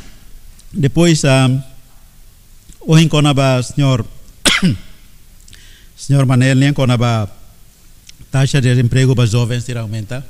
depois o encona ba senhor Senhor Manel, nem quando a taxa de desemprego para jovens irá aumentar.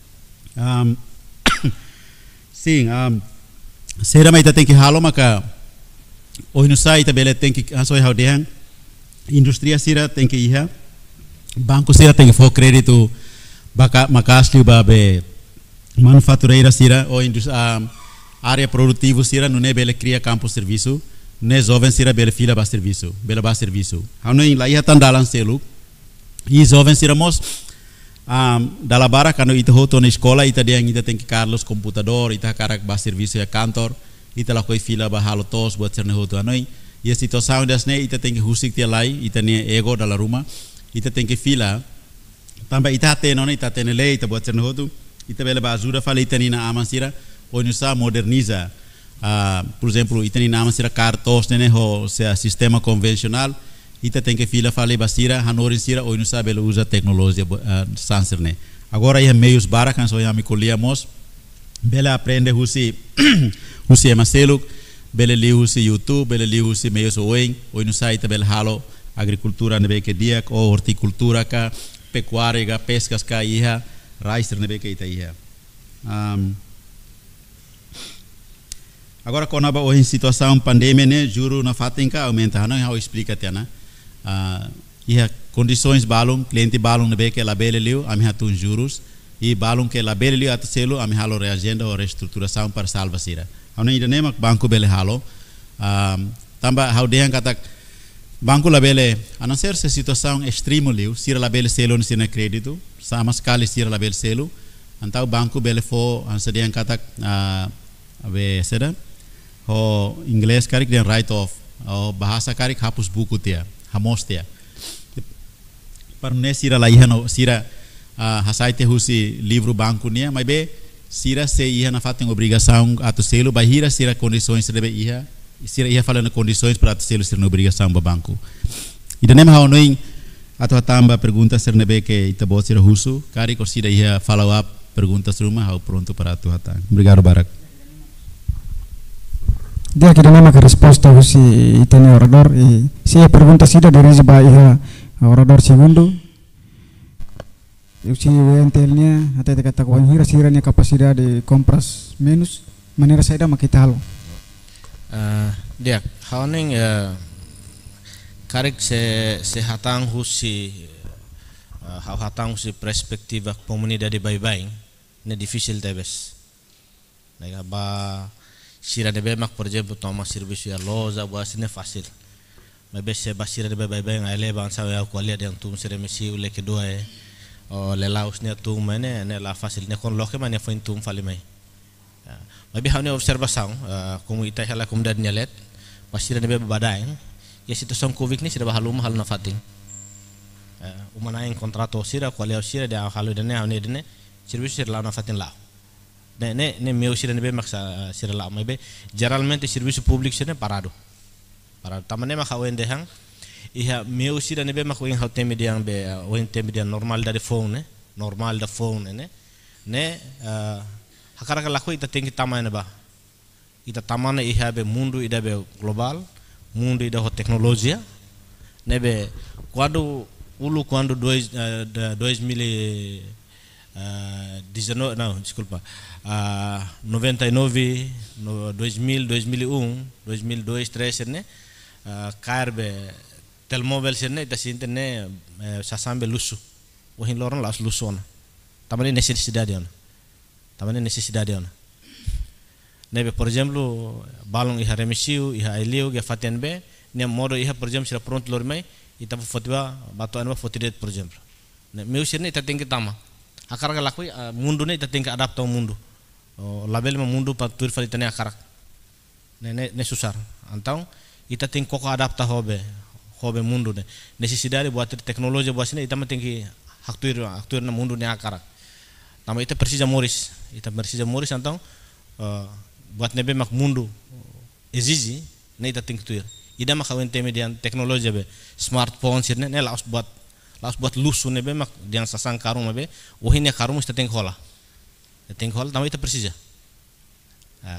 Sim, será mais tem que halo maka hoje no site também tem que ansoi how dehan indústria sira tem que ir banco sira tem que for crédito maka asli babe manufatureira sira ou área produtiva sira não é bele cria campo serviço não é jovem sira bele fila ba serviço bele ba serviço how não lá ia tandalan selu e jovem sira mos dalam bara kano ita hoto na escola ita dia ita tem que Carlos computador ita karak ba serviço ya kantor ita lakoi fila ba halo tos buat cerne hoto anoi e a situação dasne ita tem que husik tia lai ita ne ego dalam rumah ita tem que fila tambah ita te nona ita te nele ita buat cerne hoto ita bela ba ajuda fala ita nina amansira onusa moderniza por exemplo ita nina amansira cartos nene ho se sistema convencional ita tem que fila fale basira hanorin sira ou não sabe ele usa tecnologia sanser né agora ia meios bara kan so ia me colhemos bela aprende usi usi emaselo bela li usi YouTube bela li usi meios oen ou não sai ita bela halo agricultura nebe que dia ou horticultura ka pecuária ka pescas ka ia rice nebe que ita ia agora quando a situação pandemia né juro na fatinka aumenta não how explica tiana ia condições balong cliente balong nebe que labele liu ami hatun juros e balong que labele liu ato selo ami halo reagenda ou reestruturação para salva sira ana ida nema banco bele halo tamba how dehan kata banco labele a não ser se situação extremo liu sira labele selo no sina crédito sama sekali sira labele selo antau banco bele fo an sedian kata abe seda ho inglês karik den write off o bahasa karik hapus buku tia hamostia parne sira laihano sira hasaite husi livro banco nia mas be sira se ia na fatem obrigação ato selo bahira sira condições debe ia sira ia falando condições para ato selo sira na obrigação ba banco ida nem hau noin ato tamba pergunta ser nebe que ita bot sira husu kari ko sira ia follow up perguntas rumah hau pronto para atu hatang obrigado barak dia que nama que resposta husi itene orador e se a pergunta sida dari ba iha orador segundo eu se entelnya até kata ko hira siranya capacidade de compras menos maneira saída makita halo dia hauning karik se hatang husi hatang husi perspektiva comunidade bye-bye ne difícil tebes nega ba sira de bemak por exemplo toma serviço ya loja boas ne fácil mas bese basira de bye ngale ban sa ya ko le den tum sire mesi le ke doe o le laus ne tum mane ne la fácil ne kon loke mane foi tum fali mai mas be hane observação como ita hala comunidade nelet basira de be badai ya situação covid ni sira halum hal na fating umana en contrato sira ko le sira de halu de ne serviço sira la na fatin la ne meu sira nebe maksa sira la mebe geralmente serviço público sira parado tamane maka wende hang iha meu sira nebe maka wing haute media be wente media normal dari phone normal da phone ne hakara kala ko ita tengi tamane ba ita tamane iha be mundo ida be global mundo ida ho tecnologia nebe quando 19 não, desculpa 99 2000 2001 2002 3 né carbe telmóvel serne ita sinte ne sasambe lusu ohin loron las lusona tamane necessidade ona nebe por exemplo balong iha remisiu iha eliu ge fatenbe ne modo iha por exemplo sira pronto lormai ita fotiba bato anba fotidet por exemplo ne meu serne ita tingki tama akar galakui mundo ne ita tingki adapta ao mundo label ma mundo pa tur fali tane akar ne susar então ita tingki koko adapta hobe mundo ne necessidade buat teknologi buat sini ita tingki haktuir na mundo ne akar nama ita precisa moris então buat nebe mak mundo exige ne ita tingki tuir ida mak awente median teknologi be smartphone sirne ne laos buat lusu nebe mak diang sasang karung be ohine karung ita tingki hola nama ita precisa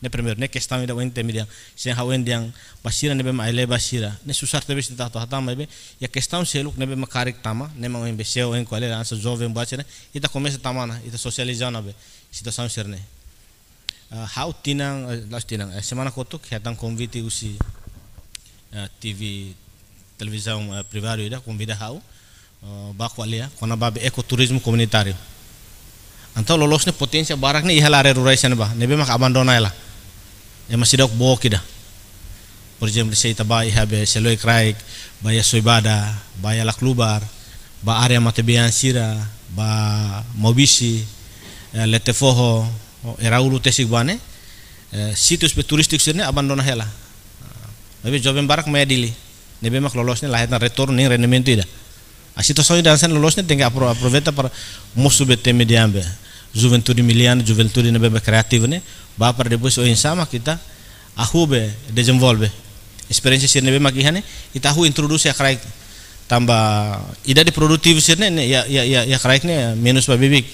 Ne primeiro ne questão ida wente mediang sem hawen diang basira nebe ma ele basira ne susar tebe sita to hatam be ya questão seluk nebe ma karik tama ne ma wembe seu en qual ansa jovem bachene ita começa tamana ita socializar na be situação serne how tinang last tinang semana kotuk hetang convite usi TV televisão privada ida convida how ba qualia kona ba ecoturismo comunitário então lolosne potência barak ne ihalare rurai sen ba nebe mak abandona ela e masih dok bo kida por exemplo se ita ba ihabe seloi kraik ba ya soibada ba ya laklubar ba area matebian sira ba mobisi letefoho eraulu tesik bane situs turistik sirne abandona hela nebe jovem barak maya dili nebe mak lolosne laheta retorno ning rendimento ida a situação ida sen lolosne tem que aproveitar para mosu bete mediambe juventude miliana juventude nebe kreatif ne ba para depois o insama kita ahube desenvolve experiência sirne nebe mak ihane ita ahu introduce akrai tambah ida di produktif sirne ya kraik ne menos babibik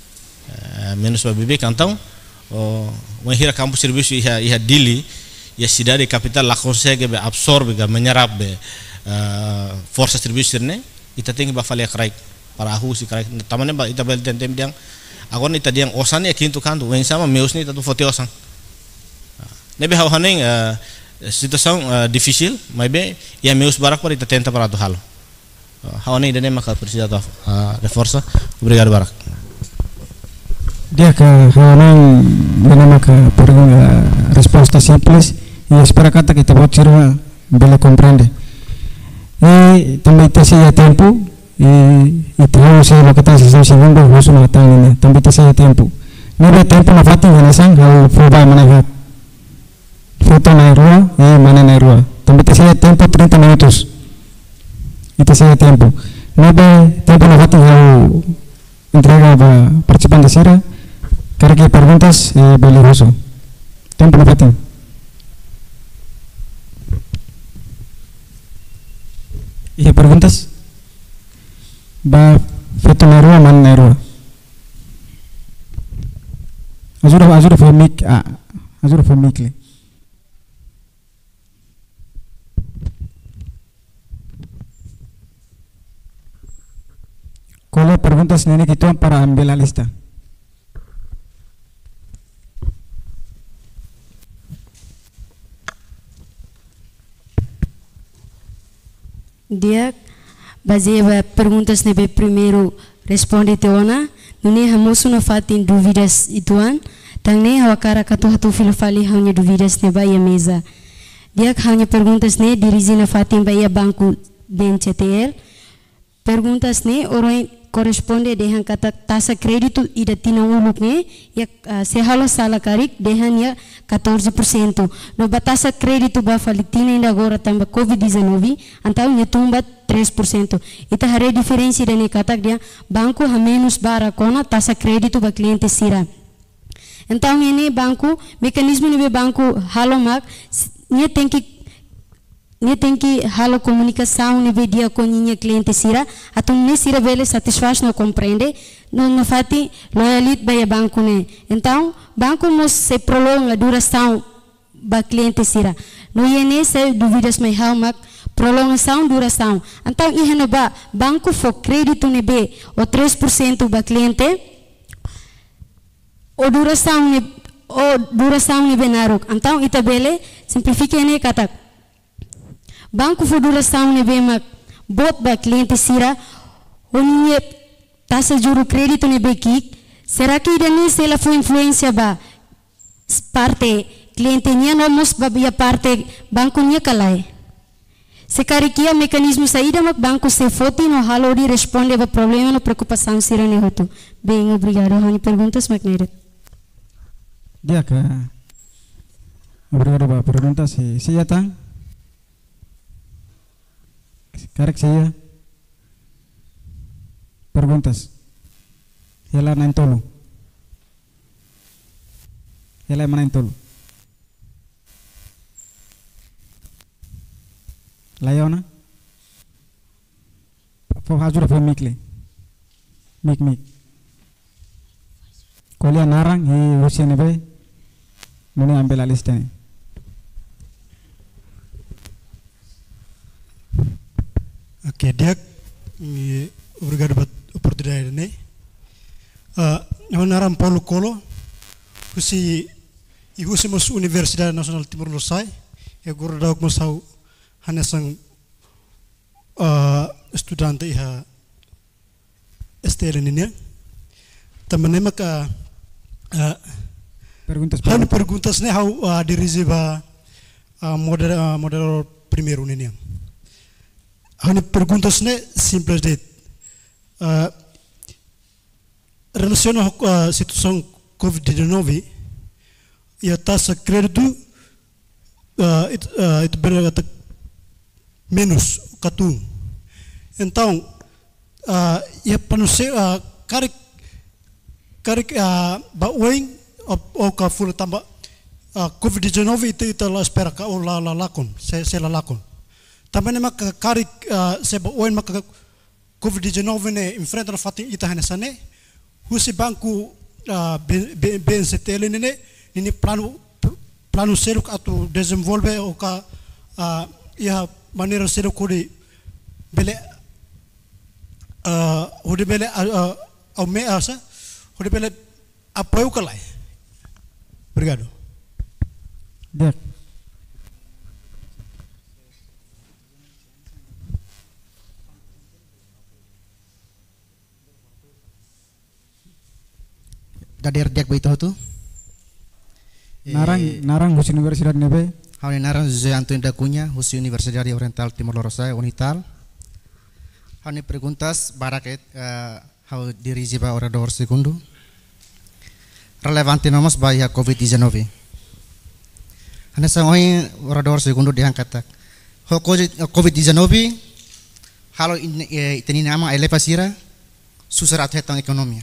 então o hira campus serviço ia dili ya cidade capital la consegue absorbe menyerap força serviço ne ita tem que fazer kraik para ahu si kraik tamane ba ita bel tem diang agora ita diang osan ya quinto canto o sama meus ni tatu foto osan nebe hau haning situação difícil mas be ya meus barak para ita tenta para tu halo hau haning dene maka precisa de força obrigado barak dia que haning dene maka pergunta resposta simples e espera kata kita buat cerita bela comprende e também te seja tempo e tenemos lo que está haciendo segundo uso no tan também te seja tempo não é tempo na fati na sang hal foba manejar foto na rua e mana na rua também te seja tempo 30 minutos e te seja tempo não é tempo na fati hal entrega para participante de sira cara que perguntas valioso tempo na fati e perguntas ba foto na rua mana na rua azura foi mic azura foi mic le qual perguntas nene kita para ambil a lista dia baseia perguntas nebe primeiro responde teona nune hamosu na fatin dúvidas ituan tangne hawakara katu filofali hanya dúvidas neba ia mesa dia hanya perguntas ne dirigi na fatin ba ia banco BNCTL perguntas ne orang corresponde dengan kata tasa kredito ida tinanguluk ne ya sehalo sala karik dengan ya 14%. No batasa kredito ba falitina ainda agora tamba COVID-19 então ya tumba 3%. Ita hare diferença dene kata dia banco ha menos bara kona tasa kredito ba cliente sira. Então ini banco mekanismo ni banco halo mak nia tem que halo comunicação ni dia com ninha cliente sira atum ne sira vele satisfaz no compreende no fati loyalit ba banco ne então banco nos se prolonga duração ba cliente sira no yene se dúvidas mai mak prolongação duração então ihana ba banco for crédito ne be o 3% ba cliente o duração ne benarok então itabele simplifique ne kata banco for duração ne be mak bot ba cliente sira onie tasa juro crédito ne be kik será que idani se la foi influência ba parte cliente nia nomos ba ya parte banco nia kalai se karikia mecanismo saída mak banco se foti no halo di responde ba problema no preocupação sira ne hotu bem obrigado hani perguntas mak neret dia ka obrigado ba perguntas se ya tang Karek saya perguntas ela na entolo ela mana entolo layona fo hajura fo mikle mik kolia narang he usia nebe Nune ambil alih lista ni. Oke, dia obrigado pela oportunidade, né? Naram Paulo Colo, husi mas Universidade Nasional Timor-Leste, agora dá mas hau hanesang estudante iha STL ini. Também maka perguntas né hau dirige model primeiro ini. Hanya perguntas ne simples de relacionado com a situação COVID-19 e a taxa de crédito itu berada menos katung. Então, ia panuser karik baueng ou ka full tambah COVID-19 itu lah espera ka o la lakon, se la lakon. Também nem maka karik seba oen maka COVID-19 ne enfrenta no fatin ita hanesane husi banku BNCTL ne plano selo atau desenvolve o ka ia maneira selo kuri bele hode bele au me asa hode bele apoio kalai. Obrigado. Dader diak baito tu. Narang Husi Universidad nebe. Haune narang José Antonio da Cunha, Husi Universidade Oriental Timor-Leste, Unital. Haune perguntas baraket hau dirige ba orador segundo. Relevante nomos ba ya COVID-19. Hane sangoi orador segundo diangkat. Ho COVID-19 halo iteni nama elevasira susarat hetang ekonomi.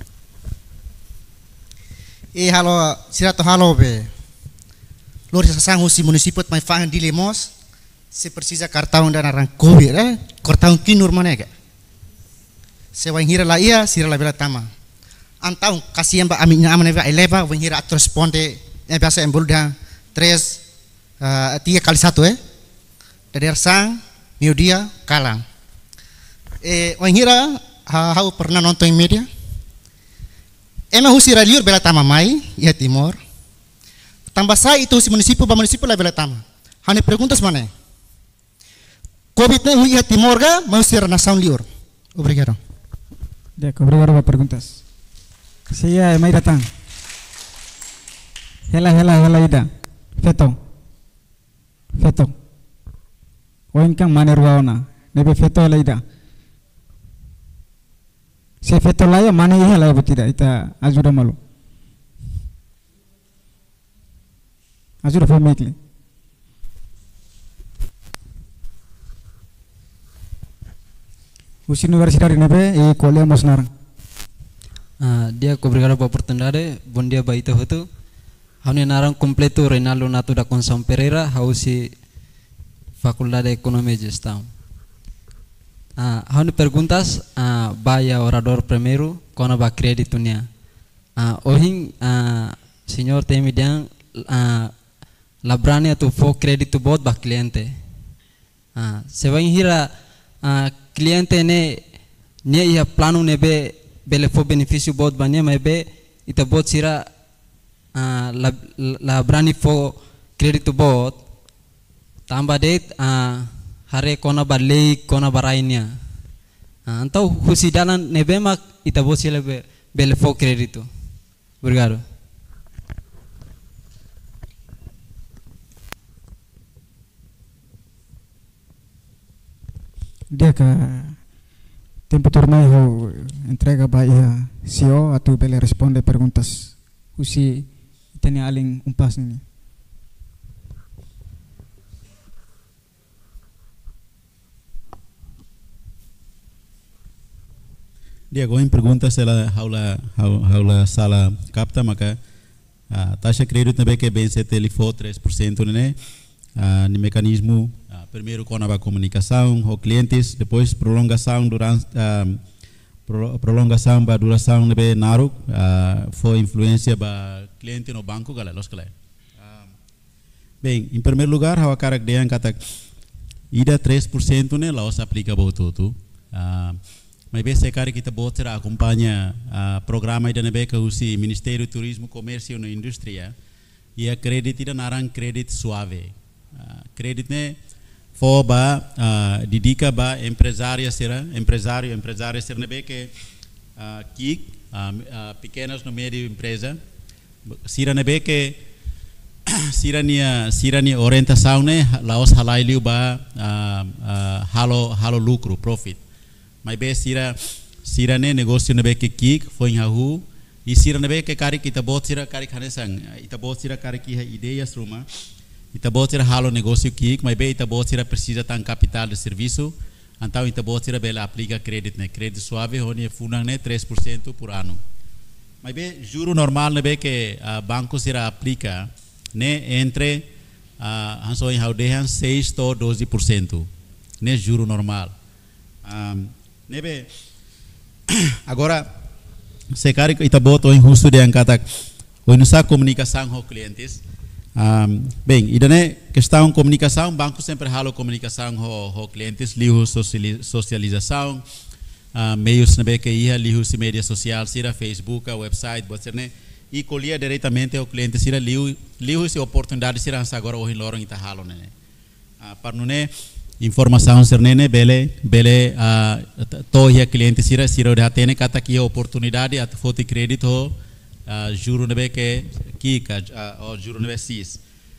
Halo sirato halo be lor sang husi municipio mai fangan di lemos se precisa kartaun dan arang covid kartaun kinur manega se wang hira la ia sira la bela tama antau kasihan ba aminya amane ba eleva wang hira at responde biasa embulda 3 kali 1 dari sang media kalang wang hira hau pernah nonton media emang husi raliur bela tama mai ya Timor tambah saya itu si municipio lah bela tama hanya perguntas mana COVID nih ya Timor ga mau si nação liur obrigado obrigado para perguntas saya mai datang hela ida feto oinkang mana ruaona nebe feto hela ida se feto laya mana iya laya tidak ita ajuda malu ajuda family Husi Universidade nebe e kolea mosnarang dia obrigado pela oportunidade bom dia baita hotu haune narang completo Reinaldo Nato da Conceição Pereira Husi Faculdade de Economia e Gestão. Haune perguntas baya orador primeiro kona ba kreditunya ohin senhor temidian labrane tu fo crédito bot ba cliente se vai hira cliente ne ia plano nebe bele fo benefício bot banya mebe ita bot sira labrani fo crédito bot tambah det hare kona balei kona barainya antau husi dalan nebemak ita bosi lebe bele fo crédito obrigado dia ka tempo tornai ho entrega ba ia CEO atau bele responde perguntas husi itani aling umpas ni. Dia goin pergunta se la haula sala capta maka taxa crédito também que BNCT ele for 3% né no mecanismo primeiro com a comunicação com clientes depois prolongação durante prolongação ba duração nebe naru for influência ba cliente no banco galera los galera Bem, em primeiro lugar, a cara que deem kata ida 3% né, lá os aplica tudo. Mas bem secar kita botar acompanha programa ida nebe que usi Ministério do Turismo, Comércio e Indústria e a crédito ida narang crédito suave. Crédito né for ba didica ba empresária será nebe que pequenas no meio empresa sira nebe que sirania orientação né laos halai liu ba halo lucro profit mas bem sira né negócio nebe que kik foi hahu e sira nebe que cari kita bot sira cari hanesang ita bot sira cari que ideias rumah ita bot sira halo negócio kik mas bem ita bot sira precisa tan capital de serviço então ita bot sira bela aplica crédito né crédito suave onde funang né 3% por ano mas bem juro normal nebe que banco sira aplica né entre hansoin haudehan 6 to 12%, né juro normal. Nebe agora se cari ita boto em russo de angkata oinusa comunicação com clientes. Bem, idane questão comunicação, banco sempre halo comunicação com clientes, liu socialização, meios nebe que ia liu se mídia social, sira Facebook, website, boterne e colhia diretamente ao cliente sira liu se oportunidade sira agora o lorong ita halo né para não né informação ser né bele to ia cliente sira de atene kata que oportunidade at foto crédito juro nebe que kika o juro nebe sis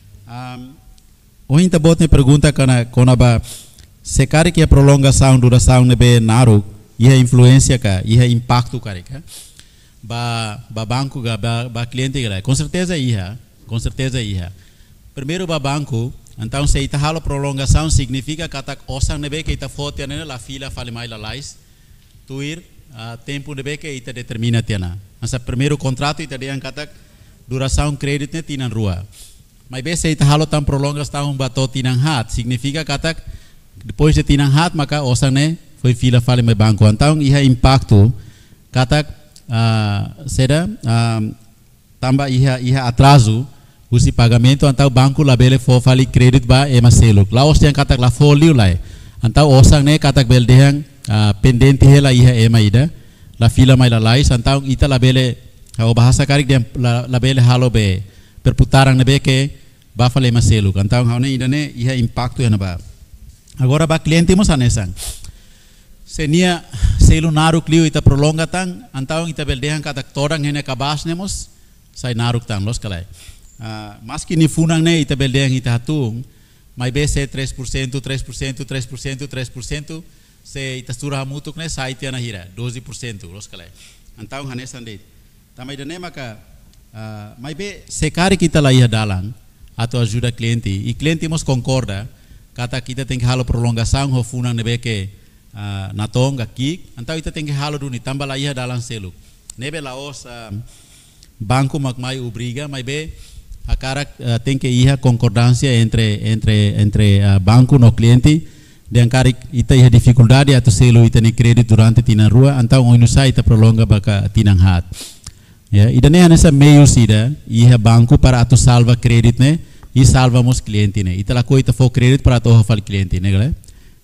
o inta botne pergunta kana ba se cara que a prolongação duração nebe naru ia influência ka ia impacto cara ba banco ba cliente galera com certeza ia primeiro ba banco então se ita halo prolongação significa que atak osang nebe que ita foto né la fila fale mais la lais tuir tempo nebe que ita determina tiana asa primeiro contrato ita dia katak duração crédito né tinan rua mas bem se ita halo tam prolongação bato tinan hat significa que atak depois de tinan hat maka osang né foi fila fale mais banco então ia impacto katak será tambah ia atraso usi pagamento então banco labele for fali crédito ba ema selo lá os yang katak la folio lá então osang ne katak bel dehang pendente hela ia ema ida la fila mai la lais então ita labele o bahasa karik dia labele halo be perputaran nebe que ba fali ema selo então haune ida ne ia impacto ya ba agora ba cliente mo sanesang senia selo naruk liu ita prolonga tang antau ita beldehan katak torang hene kabas nemos sai naruk tang los kalai maski ni funang ne ita beldehan ita hatung mai bese 3% se ita surah mutuk ne sai tiana hira 12% los kalai antau hanesan de tamai dane maka mai be sekari kita la ia dalang atau ajuda cliente e cliente mos concorda kata kita tem que halo prolongação ho funang nebe que natong gaki antau ita tem que halo duni tambah la ia dalang selo nebe laos banco makmai obriga mai be akara tem que ia concordância entre banco no cliente dan kari ita ia dificuldade atau selo ita ni kredit durante tinan rua antau oinusa ita prolonga baka tinang hat ya idane anesa meio sida ia banco para atu salva kredit ne e salva mos cliente ne ita la ko ita fo kredit para atu fal cliente ne gale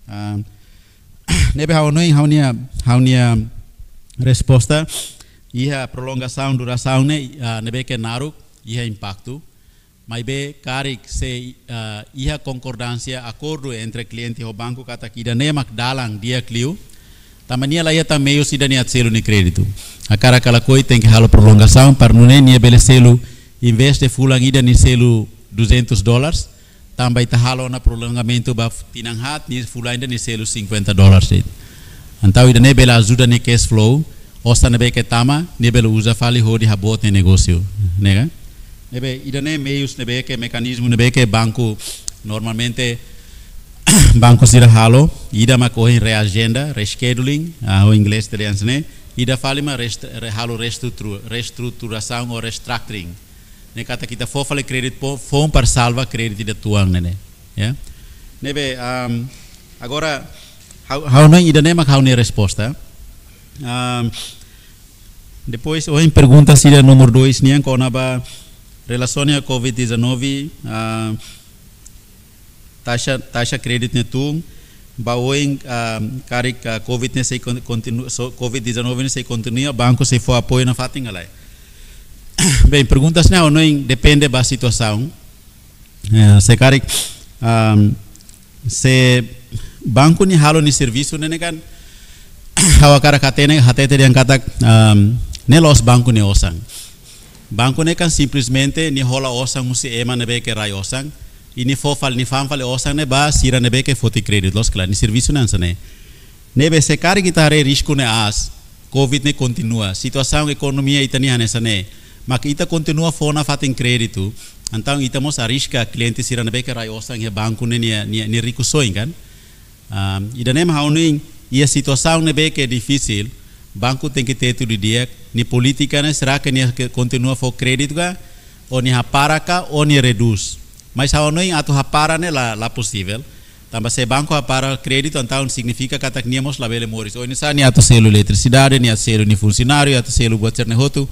nebe haunia resposta ia prolongação duração ne nebe que naruk ia impacto mas be karik se ia concordância acordo entre cliente e banco kata kida nemak dalang dia clio tamania la ia ta meio cidadania selo ni crédito a cara kala koi tem que halo prolongação para não nem bele selo investe fulang ida ni selo $200 tambah ita halo na prolongamento ba tinang hat ni fulang ida ni selo $50 antau ida ne bela ajuda ni cash flow osta nebe que tama nebe usa fali hodi habot ne negócio nega nebe idane meios nebe que mecanismo nebe que banco normalmente banco sira halo ida ma ko reagenda rescheduling o inglês terians ne ida fali ma halo reestruturação ou restructuring ne kata kita fo fali credit fom para salva credit da tuang ne ya nebe agora how não idane ma how ne resposta depois o pergunta sira número 2 niang kona ba relacionnya COVID-19 taxa crédito tung baoing karik covid ne sei continua covid-19 ne sei continua banco sei for apoio na fating alai. Bem, perguntas né ou não depende da situação. Se karik se banco ni halo ni serviço ne kan hawa kara katene hatete yang kata ne los banco ne osang. Banco ne kan simplesmente ni hola osang musi ema ne beke rai osang. Ini fofal ni famfal osang ne ba sira ne beke foti credit los kala ni serviço nan sane. Nebe se kari kita re risco ne as covid ne continua situação economia itani hanesane mak ita continua fona fatin crédito então ita mos arrisca cliente sira ne beke rai osang he banco ne ni rico soin kan ida nem hauning ia situação ne beke difícil banco tem que ter tudo dia ni política ne será que ni continua for crédito ga ou ni haparaka ou ni reduz. Mas há não atu hapara ne la possível. Também se banco hapara crédito então significa que atak niamos la bele moris. Ou nisa ni atu selo eletricidade, ni atu selo ni funcionário, atu selo buat cerne hotu.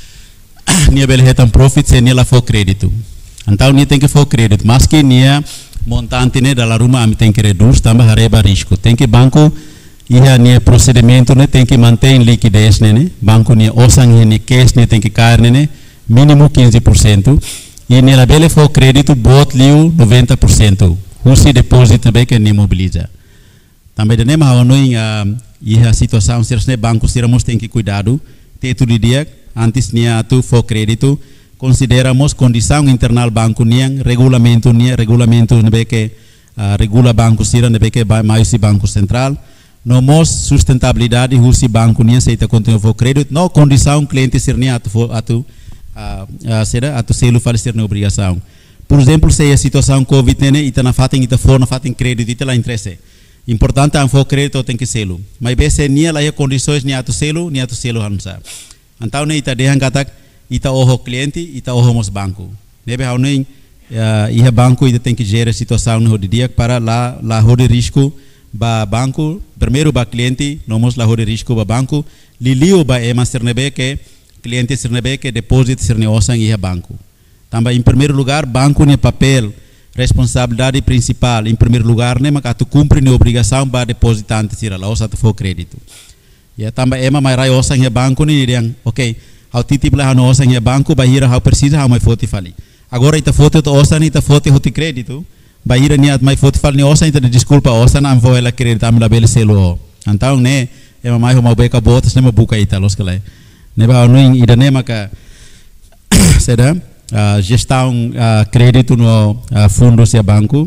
Ni bele hetam profit se ni la for crédito. Então ni tem que for crédito. Mas que ni montante ne dalam rumah ami tem que reduz tambah hareba risco. Tem que banco ia ni procedimento ne tem que manter liquidez ne. Banco ni osang ni cash ne tem que cair ne mínimo 15%. E nela bele for crédito bot liu 90%. Usi depósito também que nem mobiliza. Também de nema há noi a situação será banco seramos tem que cuidado. Ter tudo dia antes nia tu for crédito consideramos condição internal banco niang regulamento nebe que regula banco sira nebe que mais si banco central. No mos sustentabilidade usi banco nia seita continua for crédito no condição cliente sirnia atu será atu selo falecer na obrigação. Por exemplo, se a situação Covid né, ita na fatin ita for na fatin crédito ita lá interesse. Importante a for crédito tem que selo. Mas bem se nia lá condições nia atu selo hamsa. Então né ita dehan katak ita oho cliente ita oho mos banco. Nebe hau nem ia banco ita tem que gerar situação no dia para lá hode risco ba banco primeiro ba cliente nomos lá hode risco ba banco liliu ba ema sernebe que cliente sernebe que depósito serne osang ia banco. Também em primeiro lugar banco ne papel responsabilidade principal em primeiro lugar ne maka tu cumpre ne obrigação ba depositante sira la osa tu for crédito. Ya também ema mai rai osang ia banco ne yang okay, hau titip lah no osang ia banco ba hira hau precisa hau mai foti fali. Agora ita foto to osang ita foto hoti crédito. Ba hira ni at mai foti fali ne osang ita desculpa osang am vo ela crédito am la bele selo. Então ne ema mai ho mau beka botas ne buka ita los kalai. Neba anu ida ne maka seda gestão crédito no fundos e banco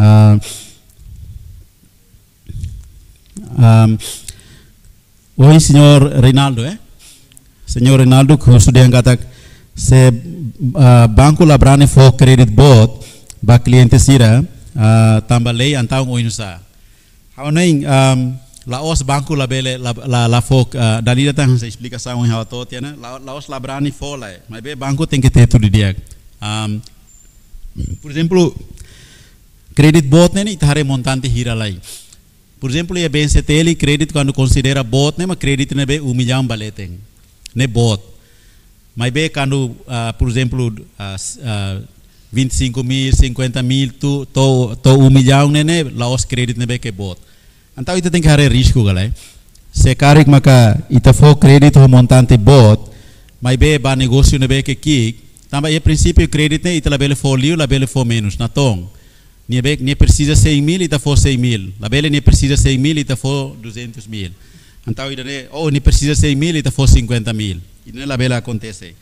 oi senhor Reinaldo senhor Reinaldo que sudah kata se banco labrane for credit board ba cliente sira tambah lei antau oi nusa how neng laos banco la bele la fok dali datang sa explicação em relato tiana laos labrani fola mas be banco tem que ter tudo dia por exemplo credit bot ne itare montante hira lai por exemplo e bem se tele credit quando considera bot ne ma credit ne be 1 milhão baleteng ne bot mas be quando por exemplo 25 mil 50 mil to 1 milhão ne laos credit ne be que bot. Então ita tem que haver risco galai. Se karik maka ita for crédito montante bot, mas be ba negócio ne be que kik, também é princípio crédito ne ita la bele for liu, la bele for menos na tong. Ni be ni precisa 100 mil ita for 100 mil. La bele ni precisa 100 mil ita for 200 mil. Então ita ne ni precisa 100 mil ita for 50 mil. Ini la bele acontece.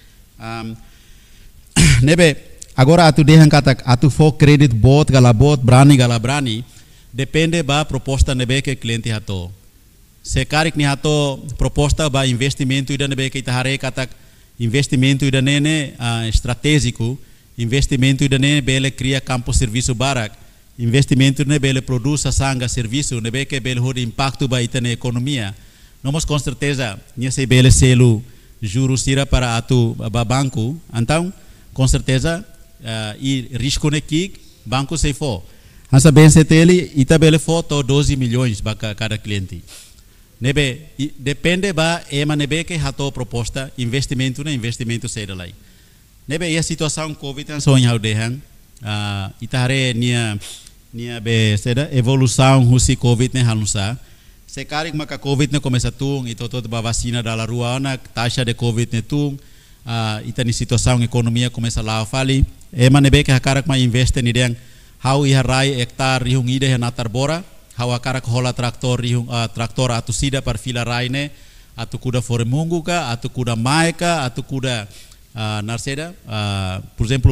Nebe agora atu dehan kata atu for credit bot gala brani depende ba proposta nebe que cliente hato. Se karik ni hato proposta ba investimento ida nebe que itahare katak investimento ida nene estratégico, investimento ida nene bele cria campo serviço barak, investimento ne bele produza sanga serviço nebe que bele hode impacto ba ita na economia. Nomos com certeza nia se bele selo juros tira para atu ba banco, então com certeza e risco ne kik banco se for. Asa BNCTL ita bele foto 12 milhões para cada cliente. Nebe depende ba ema nebe que hato proposta investimento saída lá. Nebe a situação Covid an sonha dehan ita hare nia nia be seda evolução husi covid ne halusa sekarik maka covid ne começa tung e toto ba vacina da rua na taxa de covid ne tung ita ni situação economia começa lá fali ema be que hakarak ma investe ni deng how iha rai hektar rihung ide na tarbora how hakarak hola traktor rihung traktor atu sida par fila rai ne atu kuda foremungu ka atu kuda maika atu kuda narseda por exemplo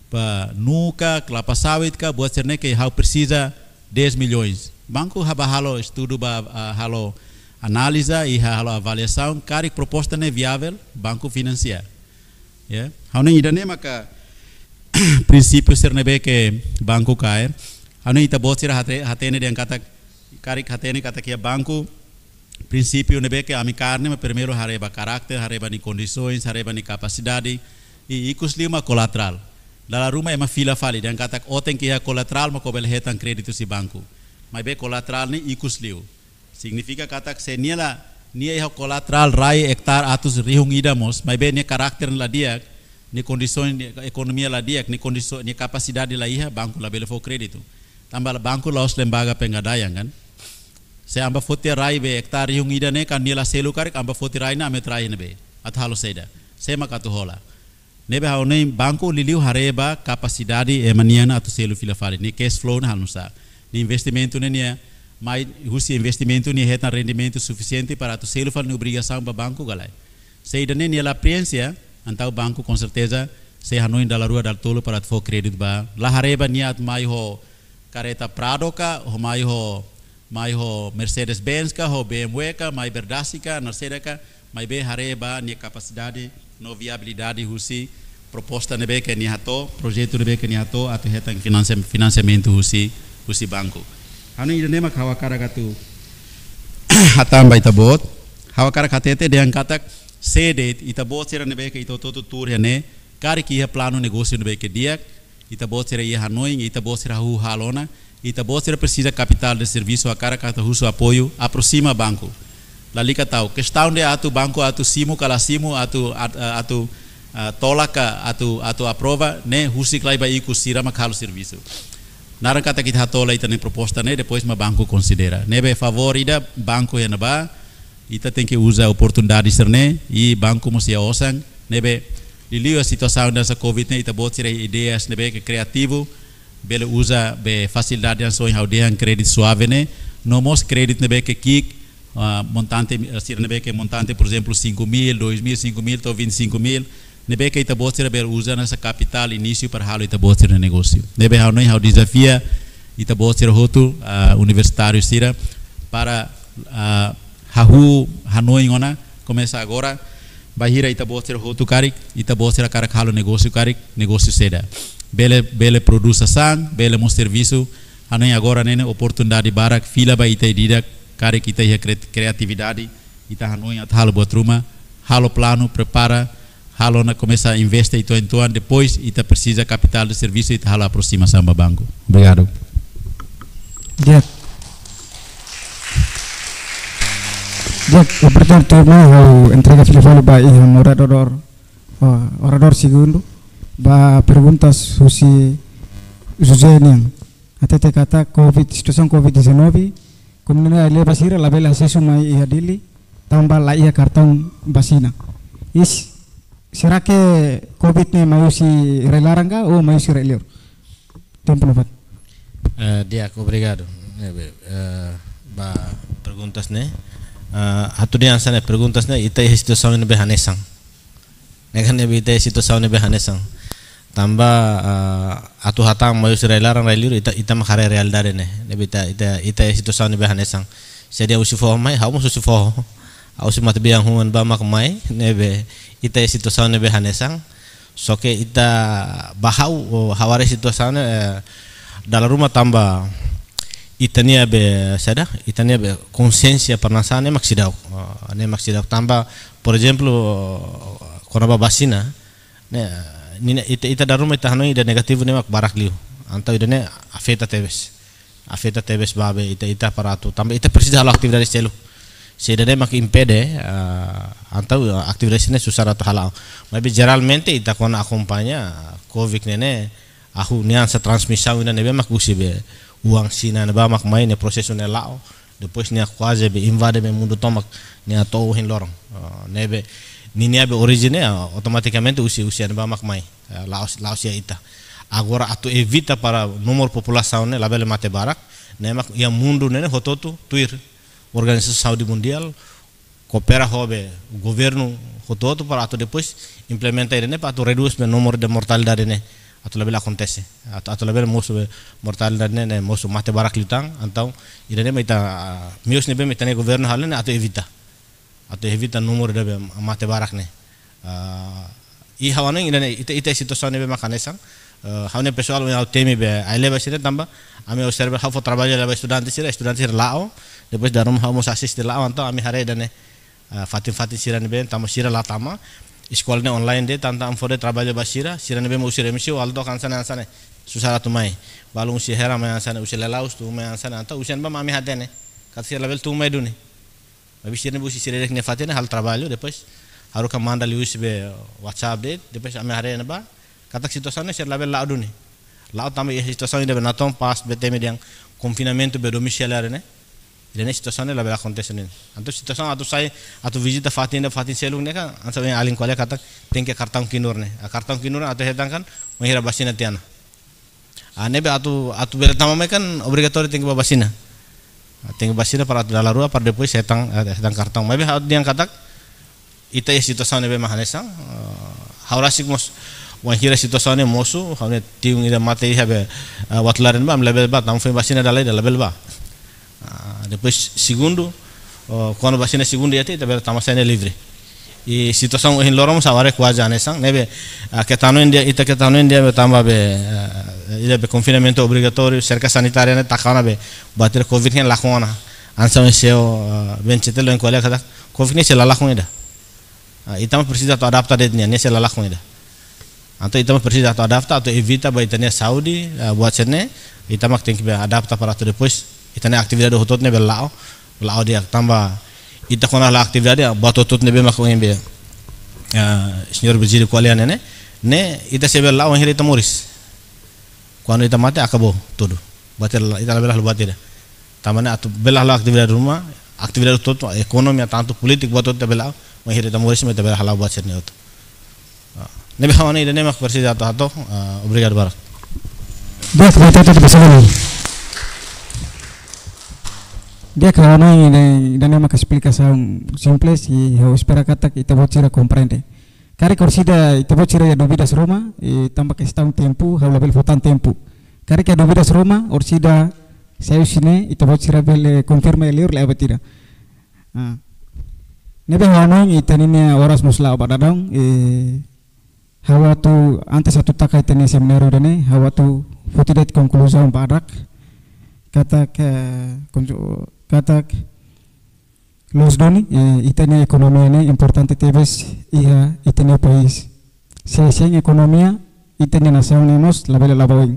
nuca, kelapa sawit ka buat cerne que how precisa 10 milhões. Banco haba halo estudo ba halo analisa e halo avaliação, cari proposta ne viável, banco financiar. Ya, how nem idane maka princípio cerne be que banco cair. How nem ita bot sira hatene de kata cari hatene kata que banco princípio ne be que ami carne mas primeiro hareba caráter, hareba ni condições, hareba ni capacidade e ikus lima colateral. Dalam rumah emang fila fali dan kata oten kia kolateral mau kobel hetan kredit si banku. Mai be kolateral ni ikus liu. Significa kata se nia iha kolateral rai hektar atus rihung idamos, mai be ni karakter la dia, ni kondisi ekonomia la dia, ni kondisi ni capacidade la iha banku la bele fo kredito. Tambah banku la os lembaga pengadaian kan. Se amba foti rai be hektar rihung idane kan nia la selu karik amba foti rai na amet rai ne be. Athalo seda. Sema katu hola. Nebe hau nem banco liliu hareba capacidade emaniana atau selu fila fali ni cash flow na halusa ni investimento ne mai husi investimento ni heta rendimento suficiente para atau selu fali ni obrigação ba banco galai seida ne la priência antau banco com certeza se hanoi dala rua dal tolo para atau kredit ba la hareba niat mai ho careta Prado ka ho mai ho Mercedes Benz ka ho BMW ka mai Berdasi ka Mercedes ka mai be hareba ni capacidade no viabilidade husi proposta nebe que ni hato projeto nebe que ni hato atau hetang financiamento husi banco anu ida nema kawakara gatu hatamba itabot kawakara katete de angkatak sede itabot sera nebe que ito toto tour ne kari ki plano negócio nebe que dia itabot sera ia hanoi itabot sera hu halona itabot sera precisa capital de serviço a cara kata husu apoio aproxima banco lalika tahu questão de atu banco atu simu kala simu atu tolaka atu aprova ne husi klai ba iku sira makalo serviço naran kata kita tola ita ne proposta ne depois ma banco considera nebe favor ida banco ya naba ita tem que usar oportunidade serne e banco musia osang nebe liliu a situação dessa covid ne ita bot sira ideias nebe que criativo bele usa be facilidade an sonho haudean credit suave ne nomos credit nebe que kick montante nebe que montante por exemplo 5.000, 2.000, 5.000 ou 25.000 nebe que ita bot ber usa nessa capital início para halo ita bot no negócio nebe hau noi hau desafia ita bot hotu universitário sira para hahu hanoi ngona começa agora bahira ita bot hotu karik ita bot karak halo negócio karik negócio seda bele produza sang bele mo serviço hanoi agora nene oportunidade barak fila ba ita didak kari kita ia criatividade ita hanoi at halo buat rumah halo plano prepara halo na começa a investir itu entuan depois ita precisa capital de serviço ita halo aproxima samba banco. Obrigado. Jack oportunidade turma hau entrega filifalo ba iham orador segundo ba perguntas susi Josenian até kata covid situação covid-19 kemudian ia basira label acesso mai ia dili tambah la ia kartão vacina is será que covid ne mai si relarang ka ou mai si releur tempo levat dia obrigado ba perguntas ne hatu dia ansane perguntas ne ita situação ne behanesang negan ne ita situação ne behanesang tambah atu hatang mayu serelarang railiru ita makare real dare ne ita situação ne behanesang sedia usi fo mai hau musu fo au si mat biang huan ba mak mai nebe ita situação ne behanesang soke ita bahau haware situação ne dalam rumah tambah itania be sada itania be consciência parnasane maksidau ne maksidau tambah por exemplo konaba vacina ne ita da rumah ita hanoi ida negativo ne mak barak liu antau ida ne afeta tebes babe ita paratu tambah ita precisa halo atividade selu se ida mak impede antau atividade ne susah atau halau mas geralmente ita kona acompanha covid ne ahu nian sa transmissão ina nebe mak gusi be uang sina ne ba mak mai ne processo ne lao depois ne quase be invade be mundo tomak ne atou hin lorong nebe nini abe origine automaticamente usia ne ba mak mai laos ya ita agora atu evita para nomor população ne labele mate barak ne mak ya mundo ne hototu tuir organização saúde mundial coopera hobe governo hototu para atu depois implementa ele ne para atu reduz o número de mortalidade ne atu labele acontece atu labele mosu mortalidade ne mosu mate barak litang então ire ne maita mios ne be metane governo hal ne atu evita número de mate barak ne i hawana ine ite situação ne be makanesang haune pessoal eu temi be ai leva sire tamba ame observa how for trabalho leva estudante sire lao depois darum how mos assist lao então ame hare dane fatin sire ne be tamba sire la tama escola ne online de tanta am fode trabalho basira sire ne be mo sire misio aldo kansana susara tumai balung si hera mai ansana usile laus tu mai ansana anta usian ba mami hadene kat sire level tu mai duni abi sire ne busi sire ne fatin hal trabalho depois haru ka manda lius be whatsapp de depois ame hare ne ba kata situação ser label lá duni lá também a situação ainda na tom pas beteme yang confinamento be domiciliar né ele ne situação ne label acontece né então situação atu sai atu visita fatin selung ne kan ansa yang aling kuala kata tem que cartão kinur ne cartão kinur atu hedang kan mahira basina tiana ane be atu bela tamame kan obrigatório tem que basina para atu dalam rua para depois hetang cartão mas be atu yang kata ita situação ne be mahanesang haurasik mos wahira situação ne mosu haune tiung ida mate habe watlaren ba level ba tam foi basina dalai da level ba depois segundo quando basina segundo yate tabel tamasane livre e situação em lorom saware quase anesang nebe ketano india tamba be ida be confinamento obrigatório cerca sanitária ne takana be bater covid hen lakona ansa seo bencetelo en kuala kata covid ne sela lakon ida itama precisa to adaptar de ne sela lakon ida atau itama precisa atau adapta atau evita ba itane saudi buat sene itama tem que adapta para tu depois itane atividade hotot ne belao dia tambah ita kona la atividade buat hotot ne be mak be senhor Brazil kualian ne ita se belao hiri tamuris quando ita mate acabou tudo bater ita belah buat ida tamane atu belah la atividade rumah atividade hotot ekonomi tanto politik buat hotot belao hiri tamuris me belah la buat sene hotot nebe hawana ida nemak precisa atau obrigado barak dia kawana ida nemak explicação simples e eu espero kata kita bocira compreende kari korsida ita bocira ya duvidas Roma e tambah questão tempo hau label votan tempo kari que duvidas Roma orsida saya sini ita bocira bel confirma eliur leva tira nebe hawana ita nini horas musla badadong hawa tu antes satu takai tene seminario dene hawa tu futidet conclusão barak kata los doni itene ekonomia ne importante tebes iha itene país sem ekonomia itene nação nemos labele labawing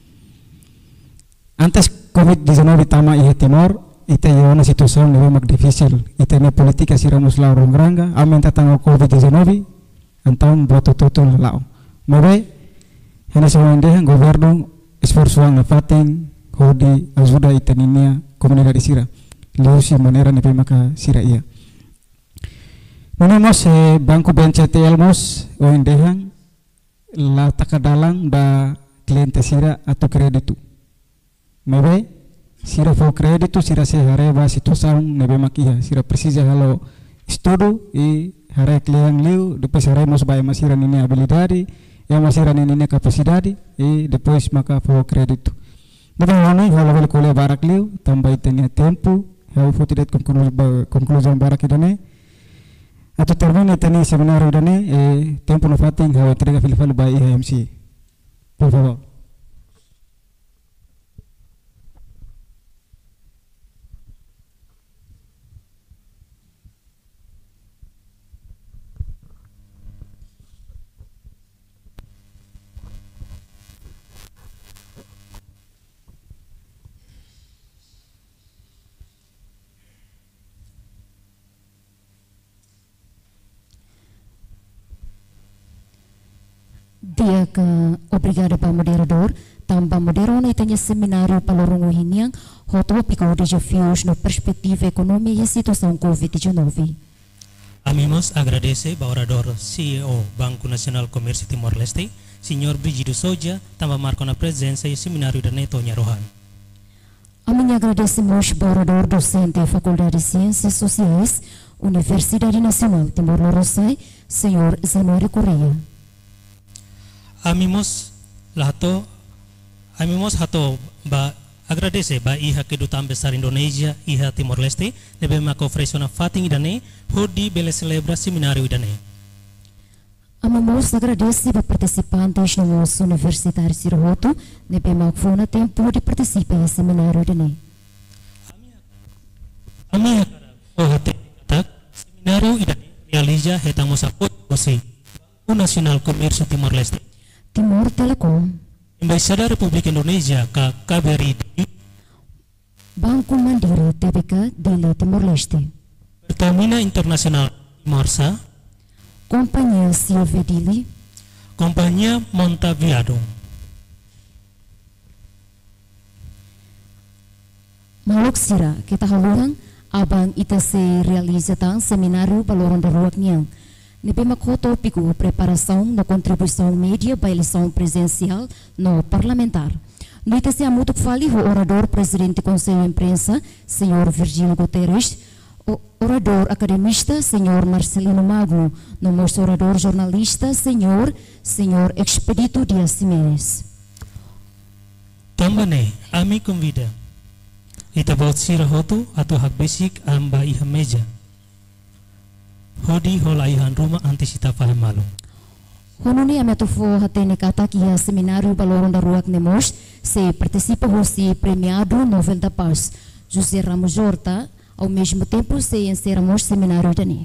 antes COVID-19 tama iha Timor ite una situação nebe mak difícil itene politika siramos la rongranga aumenta tango COVID-19 então boto totul lao mabe hena sewendehan governo esforço ang fatin hodi ajuda itaninia comunidade sira liusi manera ne maka sira ia nunamos banco BNCTL mos oindehan la takadalang da cliente sira atau kreditu mabe sira fo kreditu sira se hareba situação nebe makia sira precisa halo estudo e hare kliang liu depois hare mos bai masira nini habilidade e masira nini capacidade e depois maka fo crédito depois hano halo bel kole barak liu tambah itenia tempo hau fotidet conclusão barak idane atau termina iteni seminário idane e tempo no fating hau entrega filfal bai IMC por favor. Dia que obrigada para moderador, também moderou na itanya seminário para o Hiniang, o tópico de desafios na perspectiva econômica e situação Covid-19. Amigos, agradece ao orador CEO Banco Nacional Comércio Timor-Leste, Senhor Brigido Souza, também marcou na presença e seminário da Netonya Rohan. A minha agradecemos ao orador docente da Faculdade de Ciências Sociais, Universidade Nacional Timor-Leste, Senhor Zanuari Correia. Amigos hato ba agradece ba iha kedutaan besar Indonesia iha Timor Leste nebe maka oferecer na fating idane hodi bele celebra seminário idane. Amigos agradece ba participantes no nosso Universitário Sirhoto nebe maka fona tempo de participar em seminário idane. Ami hate tak seminário idane realiza hetamos apoio você o Nacional Comércio Timor Leste. Timor Telecom, Embaixada Republik Indonesia ke KBRI, Banco Mandiri TBK Dili Timor-Leste, Pertamina Internasional Timorsa, Companhia Silvia Dili, Companhia Montaviado, Malok Sira kita haluang abang ita se realizatang seminário baloran da ruak niang. Nebe makoto piku preparação na contribuição média para a eleição presencial no parlamentar. Noite se amuto fali o orador presidente do Conselho de Imprensa, Senhor Virgílio Guterres, o orador academista, Senhor Marcelino Magno, no nosso orador jornalista, Senhor Expedito Dias Jimenez. Também, ami convida. Ita baut sirahoto atau hak basic amba iha meja. Hodi hola ihan rumah antisita faham malu. Hononi ametofo hatene kata kia seminário baloron da ruak nemos se participa hosi premiado Nobel da Paz José Ramos Horta, ao mesmo tempo se encerramos seminário dani.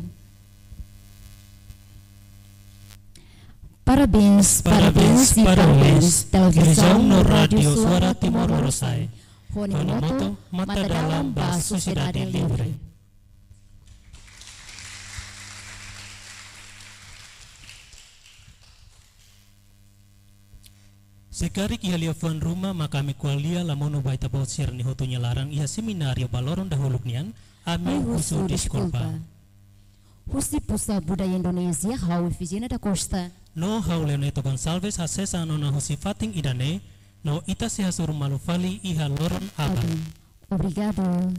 Parabéns, parabéns e parabéns. Televisão no Rádio Suara Timor-Leste. Honi moto mata dalam ba sociedade livre. Sekarik iha lia fuan rumah maka kami kualia lamono baita baut sir ni hotunya larang iha seminario baloron dahuluk nian ami husu diskulpa. Husi Pusat Budaya Indonesia hau Fizina da Costa. No hau Leoneto Gonçalves hasesa nona husi fating idane no ita se hasur malufali iha loron abang. Obrigado.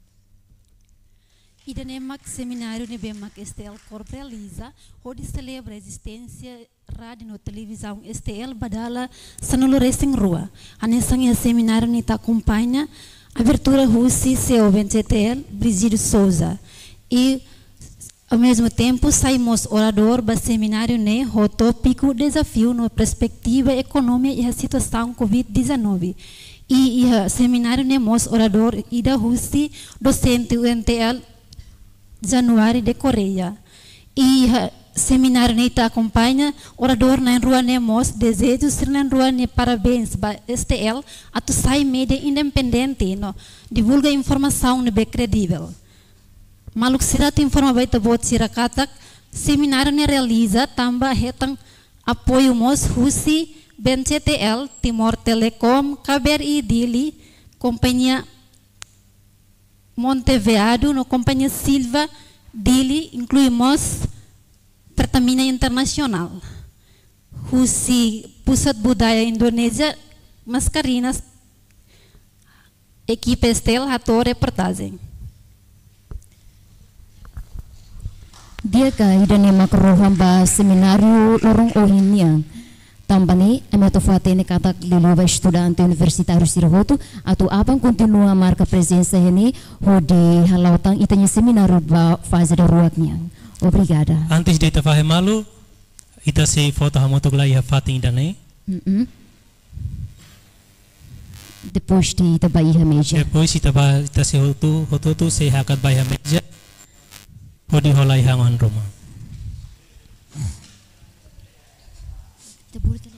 Idanemak seminário Nebemak STL Corporaliza, onde celebra a existência rádio e televisão STL Badala Sanulu Racing Rua. A nessang seminário nita acompanha a abertura Russi CEO BNCTL Brigido Souza. E ao mesmo tempo saímos orador do seminário ne o tópico desafio na perspectiva econômica e a situação Covid-19. E o seminário ne mos orador Ida Russi docente UNTL Januari de Coreia. E seminário nita acompanha orador na rua nemos desejo ser na rua ne parabéns ba STL atu sai mídia independente no divulga informação nebe credível. Maluk sirat informa baita bot sirakatak seminário ne realiza tamba hetang apoio mos Husi BNCTL Timor Telecom KBRI Dili Companhia Montevideo no Companhia Silva Dili incluímos Pertamina Internasional, Husi Pusat Budaya Indonesia Mascarinas, equipe Estel Hato reportagem. Dia ka idane makroham ba seminário lorong ohinya. Tambani emetofate ne katak liluba estudante universitário Sirhoto atau abang continua marca presença ini hodi halautang itanya seminário ba fase da ruaknya. Obrigada. Antes de fazer malu, ita se foto hamoto gla ia fating dane. Depois de ita ba iha meja. Depois ita se hotu se hakat ba iha meja. Hodi holai hangon rumah. Te